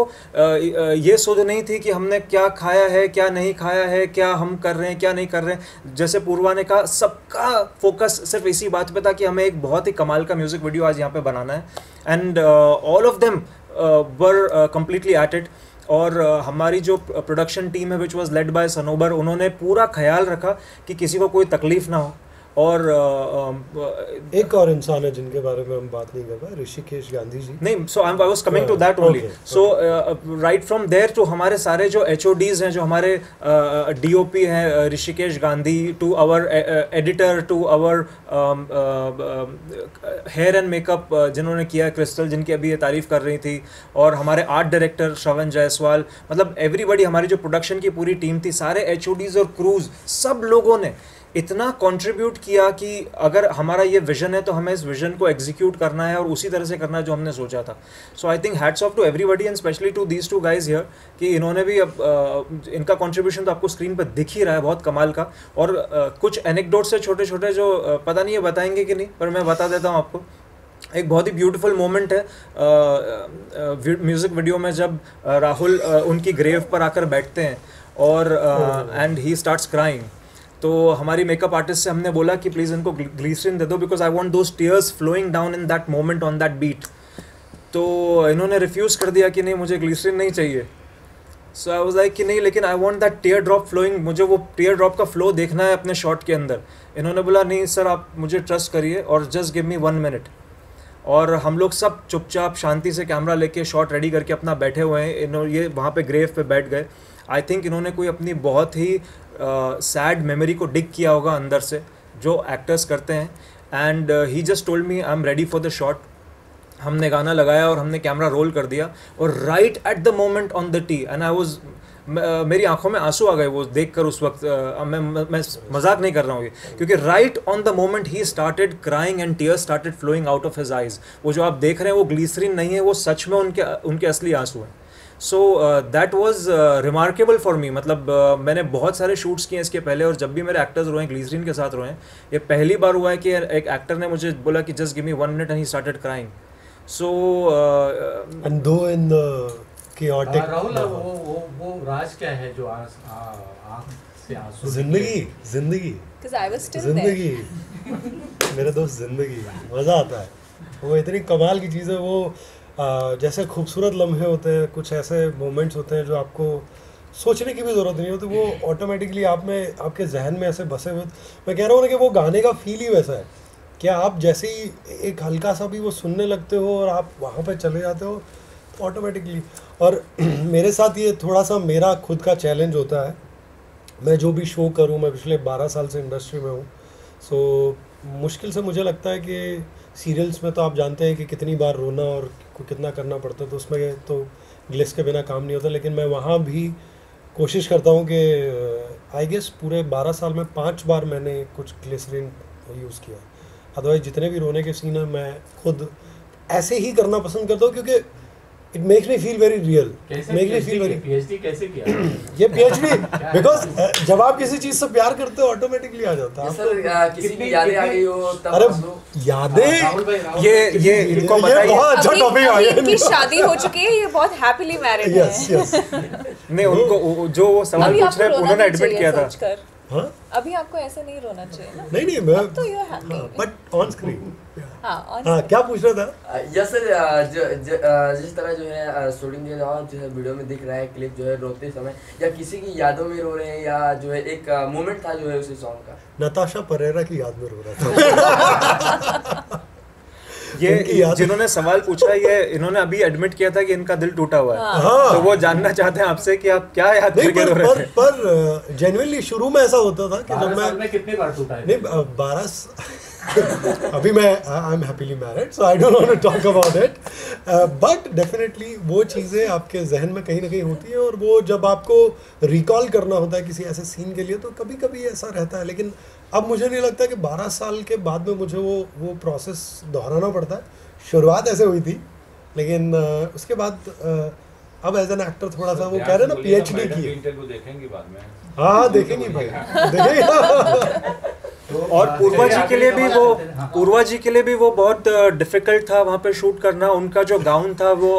Speaker 10: ये सोच नहीं थी कि हमने क्या खाया है, क्या नहीं खाया है, क्या हम कर रहे हैं, क्या नहीं कर रहे हैं। जैसे पूर्वा ने कहा, सबका फोकस सिर्फ इसी बात पे था कि हमें एक बहुत ही कमाल का म्यूज़िक वीडियो आज यहाँ पे बनाना है, and all of them were completely at it. और uh, हमारी जो प्रोडक्शन टीम है which was led by Sanobar, उन्होंने पूरा ख्याल रखा कि किसी को कोई तकलीफ़ ना हो। और uh, uh,
Speaker 8: एक और इंसान है जिनके बारे में हम बात नहीं कर पाए, ऋषिकेश गांधी जी।
Speaker 10: नहीं, so I was coming to that only. So right from there to हमारे सारे जो एच ओ डीज हैं, जो हमारे डी ओ पी हैं, Rishikesh Gandhi, to our editor, to our hair and makeup जिन्होंने किया, क्रिस्टल जिनकी अभी ये तारीफ कर रही थी, और हमारे आर्ट डायरेक्टर श्रवण जायसवाल, मतलब एवरीबडी, हमारी जो प्रोडक्शन की पूरी टीम थी, सारे एच ओ डीज और क्रूज, सब लोगों ने इतना कंट्रीब्यूट किया कि अगर हमारा ये विजन है तो हमें इस विजन को एग्जीक्यूट करना है और उसी तरह से करना है जो हमने सोचा था। So I think hats off to everybody and specially to these two guys here, कि इन्होंने भी अब uh, इनका कंट्रीब्यूशन तो आपको स्क्रीन पर दिख ही रहा है, बहुत कमाल का। और uh, कुछ एनेक्डोट से छोटे छोटे जो uh, पता नहीं है बताएंगे कि नहीं, पर मैं बता देता हूँ आपको। एक बहुत ही ब्यूटीफुल मोमेंट है म्यूज़िक वीडियो में, जब uh, राहुल uh, उनकी ग्रेव पर आकर बैठते हैं और एंड ही स्टार्ट्स क्राइंग। तो हमारी मेकअप आर्टिस्ट से हमने बोला कि प्लीज़ इनको ग्लीसरीन दे दो, because I want those tears flowing down in that moment on that beat. तो इन्होंने रिफ्यूज़ कर दिया कि नहीं, मुझे ग्लीसरीन नहीं चाहिए। सो आई वाज लाइक कि नहीं, लेकिन I want that tear drop flowing, मुझे वो टीयर ड्रॉप का फ्लो देखना है अपने शॉट के अंदर। इन्होंने बोला नहीं सर, आप मुझे ट्रस्ट करिए और just give me one minute. और हम लोग सब चुपचाप शांति से कैमरा लेके शॉट रेडी करके अपना बैठे हुए हैं। इन्होंने ये वहाँ पे ग्रेव पे बैठ गए। आई थिंक इन्होंने कोई अपनी बहुत ही सैड uh, मेमोरी को डिग किया होगा अंदर से, जो एक्टर्स करते हैं। And he just told me I am ready for the shot. हमने गाना लगाया और हमने कैमरा रोल कर दिया, और right at the moment on the T and I was, मेरी आंखों में आंसू आ गए वो देखकर उस वक्त। uh, मैं मैं मजाक नहीं कर रहा हूँ ये, क्योंकि right on the moment he started crying and tears started flowing out of his eyes. वो जो आप देख रहे हैं वो ग्लीसरीन नहीं है, वो सच में उनके उनके असली आंसू हैं। So that was remarkable for me. मतलब uh, मैंने बहुत सारे शूट्स किए इसके पहले, और जब भी मेरे एक्टर्स रोए ग्लीसरीन के साथ रोए, ये पहली बार हुआ है कि एक एक्टर ने मुझे बोला कि just give me one minute and he started crying. So
Speaker 8: and though in the chaotic,
Speaker 1: Rahul, वो वो वो राज क्या है जो आंख से आंसू?
Speaker 8: जिंदगी, जिंदगी,
Speaker 9: because I was still
Speaker 8: जिंदगी मेरे दोस्त, जिंदगी मज़ा आता है। वो इतनी कमाल की चीज़ है। वो आ, जैसे खूबसूरत लम्हे होते हैं, कुछ ऐसे मोमेंट्स होते हैं जो आपको सोचने की भी ज़रूरत नहीं होती, वो ऑटोमेटिकली आप में, आपके जहन में ऐसे बसे हुए। मैं कह रहा हूँ ना कि वो गाने का फील ही वैसा है कि आप जैसे ही एक हल्का सा भी वो सुनने लगते हो और आप वहाँ पे चले जाते हो ऑटोमेटिकली। और मेरे साथ ये थोड़ा सा मेरा खुद का चैलेंज होता है मैं जो भी शो करूँ, मैं पिछले बारह साल से इंडस्ट्री में हूँ, सो मुश्किल से मुझे लगता है कि सीरियल्स में तो आप जानते हैं कि कितनी बार रोना और को कितना करना पड़ता है, तो उसमें तो ग्लिस के बिना काम नहीं होता। लेकिन मैं वहाँ भी कोशिश करता हूँ कि आई गेस पूरे बारह साल में पांच बार मैंने कुछ ग्लिसरीन यूज़ किया। अदरवाइज जितने भी रोने के सीन हैं मैं खुद ऐसे ही करना पसंद करता हूँ, क्योंकि it makes me feel very real, make me feel very.
Speaker 1: PhD कैसे किया
Speaker 8: ये पीएचडी बिकॉज जब आप किसी चीज से प्यार करते हो ऑटोमेटिकली आ जाता है।
Speaker 11: सर किसी की यादें आ गई हो तब
Speaker 8: अरे यादें,
Speaker 10: ये ये इनको
Speaker 8: ये बहुत अच्छा टॉपिक आ गया।
Speaker 9: इनकी शादी हो चुकी है, ये बहुत हैप्पीली मैरिड है।
Speaker 8: यस यस
Speaker 10: नहीं, उनको जो वो सवाल पूछ रहे हैं उन्होंने एडमिट किया था।
Speaker 8: हाँ
Speaker 9: अभी आपको ऐसे नहीं रोना चाहिए ना।
Speaker 8: नहीं नहीं मैं
Speaker 9: तो you are happy
Speaker 8: but on screen.
Speaker 9: हाँ
Speaker 8: हाँ क्या पूछ रहा था?
Speaker 11: यस सर, जो जिस तरह जो है शूटिंग के दौरान जो है वीडियो में दिख रहा है क्लिप जो है रोते समय या किसी की यादों में रो रहे हैं, या जो है एक मोमेंट था जो है उसी सॉन्ग का,
Speaker 8: नताशा परेरा की याद में रो रहा था।
Speaker 10: ये जिन्होंने सवाल पूछा, ये इन्होंने अभी एडमिट किया था कि इनका दिल टूटा हुआ है। हाँ। तो वो जानना चाहते हैं आपसे कि आप क्या याद करके रो रहे थे।
Speaker 8: पर पर जेन्युइनली शुरू में ऐसा होता था कि जब मैं
Speaker 1: में कितनी बार टूटा है?
Speaker 8: नहीं बारह अभी मैं I am happily married, so I don't want to talk about it, but definitely वो चीज़ें आपके जहन में कहीं ना कहीं होती हैं, और वो जब आपको रिकॉल करना होता है किसी ऐसे सीन के लिए तो कभी कभी ऐसा रहता है। लेकिन अब मुझे नहीं लगता कि बारह साल के बाद में मुझे वो वो प्रोसेस दोहराना पड़ता है। शुरुआत ऐसे हुई थी, लेकिन uh, उसके बाद uh, अब एज एन एक्टर थोड़ा सा वो कह रहे हैं ना पीएचडी की।
Speaker 7: इंटरव्यू देखेंगे बाद में।
Speaker 8: हाँ देखेंगे भाई, देखेंगे।
Speaker 10: और पूर्वा जी के लिए भी वो पूर्वा जी के लिए भी वो बहुत डिफिकल्ट था वहाँ पे शूट करना। उनका जो गाउन था वो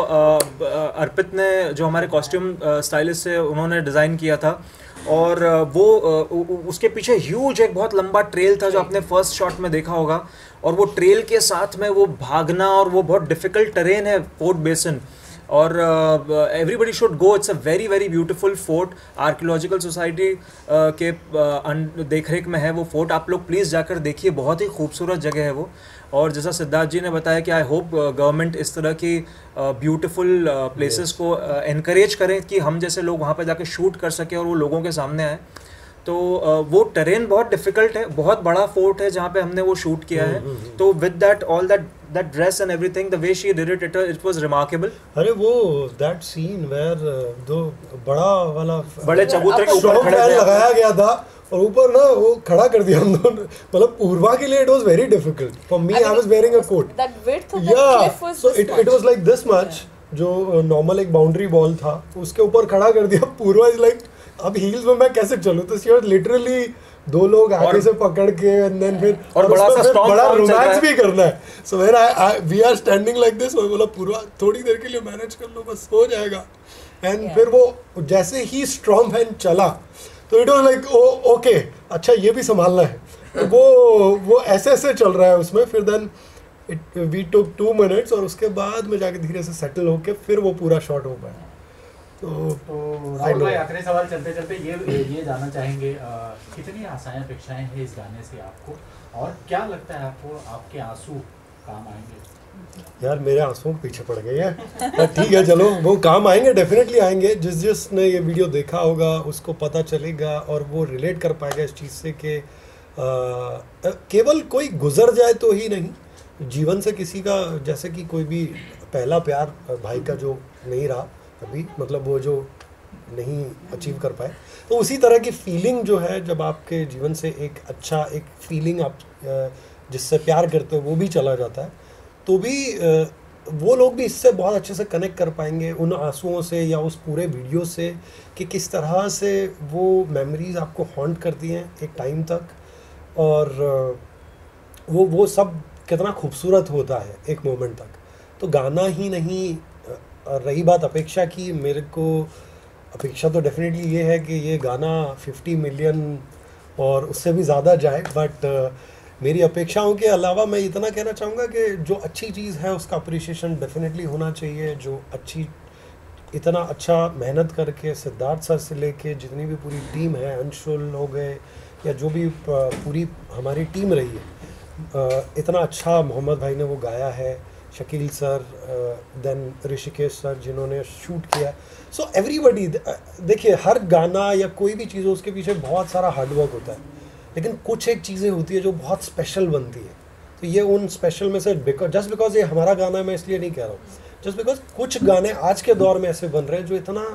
Speaker 10: अर्पित ने, जो हमारे कॉस्ट्यूम स्टाइलिस्ट है, उन्होंने डिज़ाइन किया था, और वो उसके पीछे ह्यूज एक बहुत लंबा ट्रेल था जो आपने फर्स्ट शॉट में देखा होगा, और वो ट्रेल के साथ में वो भागना, और वो बहुत डिफिकल्ट टेरेन है फोर्ट बेसन, और everybody should go. It's a very very beautiful fort, archaeological society के uh, देखरेख में है वो फोर्ट। आप लोग प्लीज़ जाकर देखिए, बहुत ही खूबसूरत जगह है वो। और जैसा सिद्धार्थ जी ने बताया कि आई होप गवर्नमेंट इस तरह की ब्यूटीफुल uh, प्लेसेस uh, को एनकरेज uh, करें कि हम जैसे लोग वहाँ पर जाकर शूट कर सकें और वो लोगों के सामने आए। तो वो टेरेन बहुत डिफिकल्ट है, बहुत बड़ा फोर्ट है जहाँ पे हमने वो शूट किया है। तो with that all that that dress and everything, the way she did it, it it was remarkable.
Speaker 8: अरे वो दैट सीन वेयर दो बड़ा वाला
Speaker 10: बड़े चबूतरे के ऊपर
Speaker 8: खड़े थे, लगाया गया था और ऊपर ना वो खड़ा कर दिया हम दोनों। मतलब पूर्वा के लिए it was very difficult, for me I was wearing a coat,
Speaker 9: that width of the cliff was
Speaker 8: so it it was like this much, जो नॉर्मल एक बाउंड्री बॉल था उसके ऊपर खड़ा कर दिया। पूर्वा इज लाइक अब हील्स में मैं कैसे चलूं, तो शी वाज लिटरली दो लोग आगे से पकड़ के एंड देन फिर
Speaker 10: और, और बड़ा सा स्ट्रॉन्ग
Speaker 8: बड़ा रोमांस भी करना है। So when I we are standing like this, मैं बोला पूरा थोड़ी देर के लिए मैनेज कर लो, बस हो जाएगा। And yeah. फिर वो जैसे ही स्ट्रॉन्ग हैंड चला तो it was like oh okay, अच्छा ये भी संभालना है। तो वो वो ऐसे ऐसे चल रहा है उसमें। फिर then it we took two minutes और उसके बाद में जाके धीरे से सेटल होके फिर वो पूरा शॉट हो पाया। तो
Speaker 1: तो राहुल भाई, आखिरी सवाल चलते चलते ये ये जानना चाहेंगे, आ, कितनी आशाएं अपेक्षाएं हैं इस गाने से आपको, और क्या लगता है आपको आपके आंसू काम आएंगे?
Speaker 8: यार मेरे आंसुओं के पीछे पड़ गए हैं, ठीक है चलो वो काम आएंगे, डेफिनेटली आएंगे। जिस जिसने ये वीडियो देखा होगा उसको पता चलेगा और वो रिलेट कर पाएगा इस चीज़ से कि केवल कोई गुजर जाए तो ही नहीं, जीवन से किसी का, जैसे कि कोई भी पहला प्यार भाई का जो नहीं रहा अभी, मतलब वो जो नहीं अचीव कर पाए, तो उसी तरह की फीलिंग जो है जब आपके जीवन से एक अच्छा एक फीलिंग आप जिससे प्यार करते हो वो भी चला जाता है, तो भी वो लोग भी इससे बहुत अच्छे से कनेक्ट कर पाएंगे उन आंसुओं से या उस पूरे वीडियो से, कि किस तरह से वो मेमोरीज आपको हॉन्ट करती हैं एक टाइम तक, और वो वो सब कितना खूबसूरत होता है एक मोमेंट तक। तो गाना ही नहीं, रही बात अपेक्षा की, मेरे को अपेक्षा तो डेफिनेटली ये है कि ये गाना फिफ्टी मिलियन और उससे भी ज़्यादा जाए, बट मेरी अपेक्षाओं के अलावा मैं इतना कहना चाहूँगा कि जो अच्छी चीज़ है उसका अप्रिशिएशन डेफिनेटली होना चाहिए। जो अच्छी, इतना अच्छा मेहनत करके सिद्धार्थ सर से लेके जितनी भी पूरी टीम है, अंशुल हो गए या जो भी पूरी हमारी टीम रही है, इतना अच्छा मोहम्मद भाई ने वो गाया है, Shakeel sir, then Rishikesh sir जिन्होंने शूट किया। सो एवरीबडी, देखिए हर गाना या कोई भी चीज़ हो उसके पीछे बहुत सारा हार्डवर्क होता है, लेकिन कुछ एक चीज़ें होती है जो बहुत स्पेशल बनती है। तो ये उन स्पेशल में से बिकॉज जस्ट बिकॉज ये हमारा गाना है मैं इसलिए नहीं कह रहा हूँ, जस्ट बिकॉज कुछ गाने आज के दौर में ऐसे बन रहे हैं जो इतना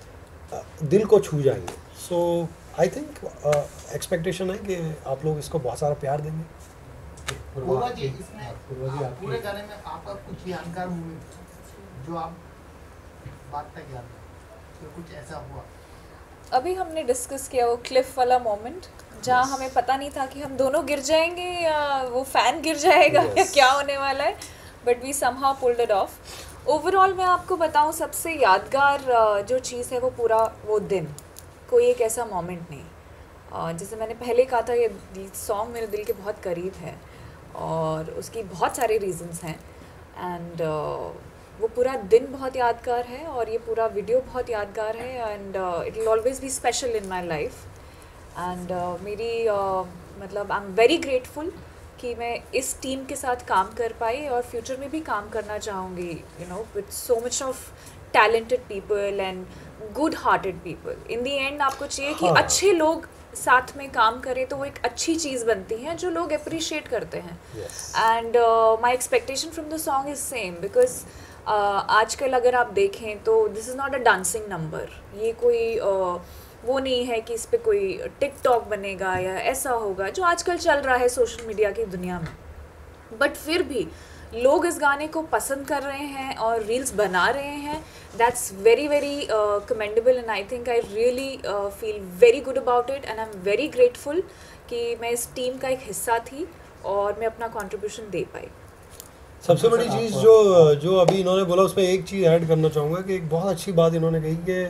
Speaker 8: दिल को छू जाएंगे। सो आई थिंक एक्सपेक्टेशन है कि आप लोग इसको बहुत सारा प्यार देंगे।
Speaker 5: पूर्वा जी, इसमें आप पूरे गाने में आपका कुछ यादगार मोमेंट जो आप बात तक याद है, तो कुछ ऐसा हुआ?
Speaker 9: अभी हमने डिस्कस किया वो क्लिफ वाला मोमेंट जहाँ yes. हमें पता नहीं था कि हम दोनों गिर जाएंगे या वो फैन गिर जाएगा yes. या क्या होने वाला है, but we somehow pulled it off. Overall मैं आपको बताऊँ सबसे यादगार जो चीज़ है वो पूरा वो दिन, कोई एक ऐसा मोमेंट नहीं। जैसे मैंने पहले कहा था ये सॉन्ग मेरे दिल के बहुत करीब है और उसकी बहुत सारे रीजंस हैं, एंड वो पूरा दिन बहुत यादगार है और ये पूरा वीडियो बहुत यादगार है, and it will always be special in my life. And मेरी uh, मतलब आई एम वेरी ग्रेटफुल कि मैं इस टीम के साथ काम कर पाई और फ्यूचर में भी काम करना चाहूँगी, you know, with so much of talented people and good hearted people. In the end आपको चाहिए कि हाँ. अच्छे लोग साथ में काम करें तो वो एक अच्छी चीज़ बनती है जो लोग अप्रिशिएट करते हैं। And my expectation from the song is same, because आजकल अगर आप देखें तो this is not a dancing number, ये कोई uh, वो नहीं है कि इस पर कोई टिकटॉक बनेगा या ऐसा होगा जो आजकल चल रहा है सोशल मीडिया की दुनिया में, बट फिर भी लोग इस गाने को पसंद कर रहे हैं और रील्स बना रहे हैं। That's very very commendable and I think I really feel very good about it, and I M very grateful कि मैं इस टीम का एक हिस्सा थी और मैं अपना कंट्रीब्यूशन दे पाई।
Speaker 8: सबसे बड़ी चीज़ जो जो अभी इन्होंने बोला उसमें एक चीज़ ऐड करना चाहूँगा कि एक बहुत अच्छी बात इन्होंने कही कि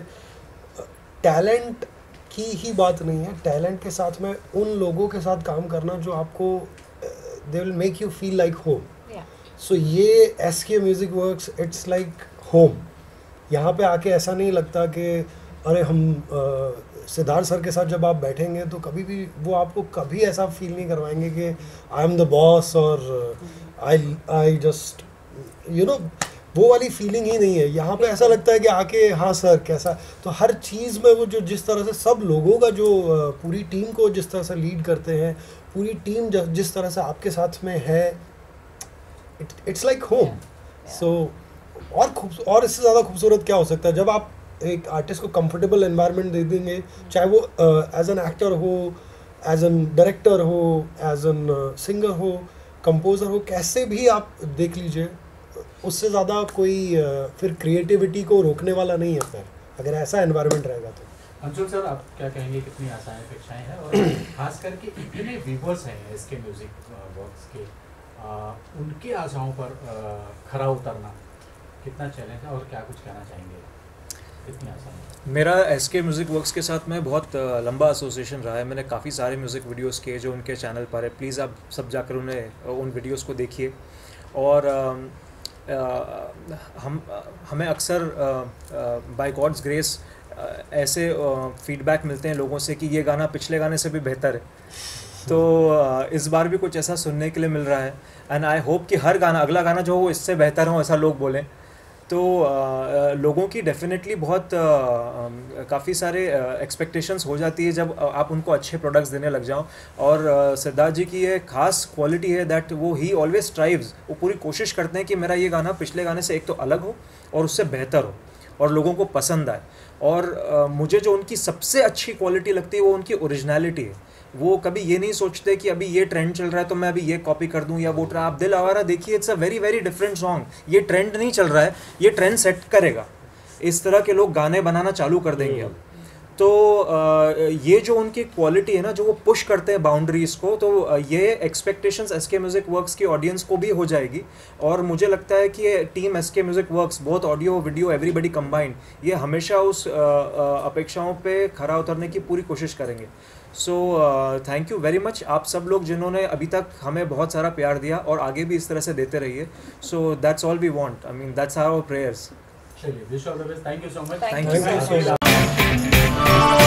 Speaker 8: टैलेंट की ही बात नहीं है, टैलेंट के साथ में उन लोगों के साथ काम करना जो आपको they will make you feel like home. So ये S K music works it's like home. यहाँ पे आके ऐसा नहीं लगता कि अरे हम सिद्धार्थ सर के साथ जब आप बैठेंगे तो कभी भी वो आपको कभी ऐसा फील नहीं करवाएंगे कि आई एम द बॉस और I I just you know, वो वाली फीलिंग ही नहीं है। यहाँ पे ऐसा लगता है कि आके हाँ सर कैसा, तो हर चीज़ में वो जो जिस तरह से सब लोगों का जो पूरी टीम को जिस तरह से लीड करते हैं, पूरी टीम जिस तरह से आपके साथ में है, इट्स लाइक होम। सो और खूब और इससे ज़्यादा खूबसूरत क्या हो सकता है जब आप एक आर्टिस्ट को कंफर्टेबल एनवायरनमेंट दे देंगे, चाहे वो एज एन एक्टर हो, एज एन डायरेक्टर हो, एज एन सिंगर हो, कंपोज़र हो, कैसे भी आप देख लीजिए, उससे ज़्यादा कोई फिर क्रिएटिविटी को रोकने वाला नहीं है फिर अगर ऐसा एनवायरनमेंट रहेगा तो।
Speaker 1: अंशुल सर, आप क्या कहेंगे, कितनी आशाएं अपेक्षाएं हैं और खास करके इतने व्यूवर्स हैं इसके म्यूज़िक वर्क्स के, आ, उनकी आशाओं पर आ, खरा उतरना कितना चैलेंज है और क्या कुछ कहना चाहेंगे, कितनी आशाएं?
Speaker 10: मेरा एस के म्यूज़िक वर्क्स के साथ में बहुत लंबा एसोसिएशन रहा है। मैंने काफ़ी सारे म्यूज़िक वीडियोस किए जो उनके चैनल पर है, प्लीज़ आप सब जाकर उन्हें उन वीडियोस को देखिए। और आ, हम हमें अक्सर बाय गॉड्स ग्रेस ऐसे फीडबैक मिलते हैं लोगों से कि ये गाना पिछले गाने से भी बेहतर है, तो uh, इस बार भी कुछ ऐसा सुनने के लिए मिल रहा है, एंड आई होप कि हर गाना अगला गाना जो हो इससे बेहतर हो, ऐसा लोग बोलें। तो uh, लोगों की डेफिनेटली बहुत uh, काफ़ी सारे एक्सपेक्टेशंस uh, हो जाती है जब uh, आप उनको अच्छे प्रोडक्ट्स देने लग जाओ। और uh, सिद्धार्थ जी की ये खास क्वालिटी है दैट वो ही ऑलवेज स्ट्राइव्स, वो पूरी कोशिश करते हैं कि मेरा ये गाना पिछले गाने से एक तो अलग हो और उससे बेहतर हो और लोगों को पसंद आए। और uh, मुझे जो उनकी सबसे अच्छी क्वालिटी लगती है वो उनकी ओरिजिनलिटी है। वो कभी ये नहीं सोचते कि अभी ये ट्रेंड चल रहा है तो मैं अभी ये कॉपी कर दूं या वो ट्रा आप दिल आवारा देखिए, it's a very very different song. ये ट्रेंड नहीं चल रहा है, ये ट्रेंड सेट करेगा। इस तरह के लोग गाने बनाना चालू कर देंगे अब। तो ये जो उनकी क्वालिटी है ना, जो वो पुश करते हैं बाउंड्रीज़ को, तो ये expectations S K music works की ऑडियंस को भी हो जाएगी। और मुझे लगता है कि ये team S K music works, बहुत ऑडियो वीडियो एवरीबडी कंबाइंड, ये हमेशा उस अपेक्षाओं पे खरा उतरने की पूरी कोशिश करेंगे। So thank you very much आप सब लोग जिन्होंने अभी तक हमें बहुत सारा प्यार दिया और आगे भी इस तरह से देते रहिए। So that's all we want, I mean that's our prayers.
Speaker 1: चलिए, wish all the best, thank you so much.
Speaker 9: Thank you so much.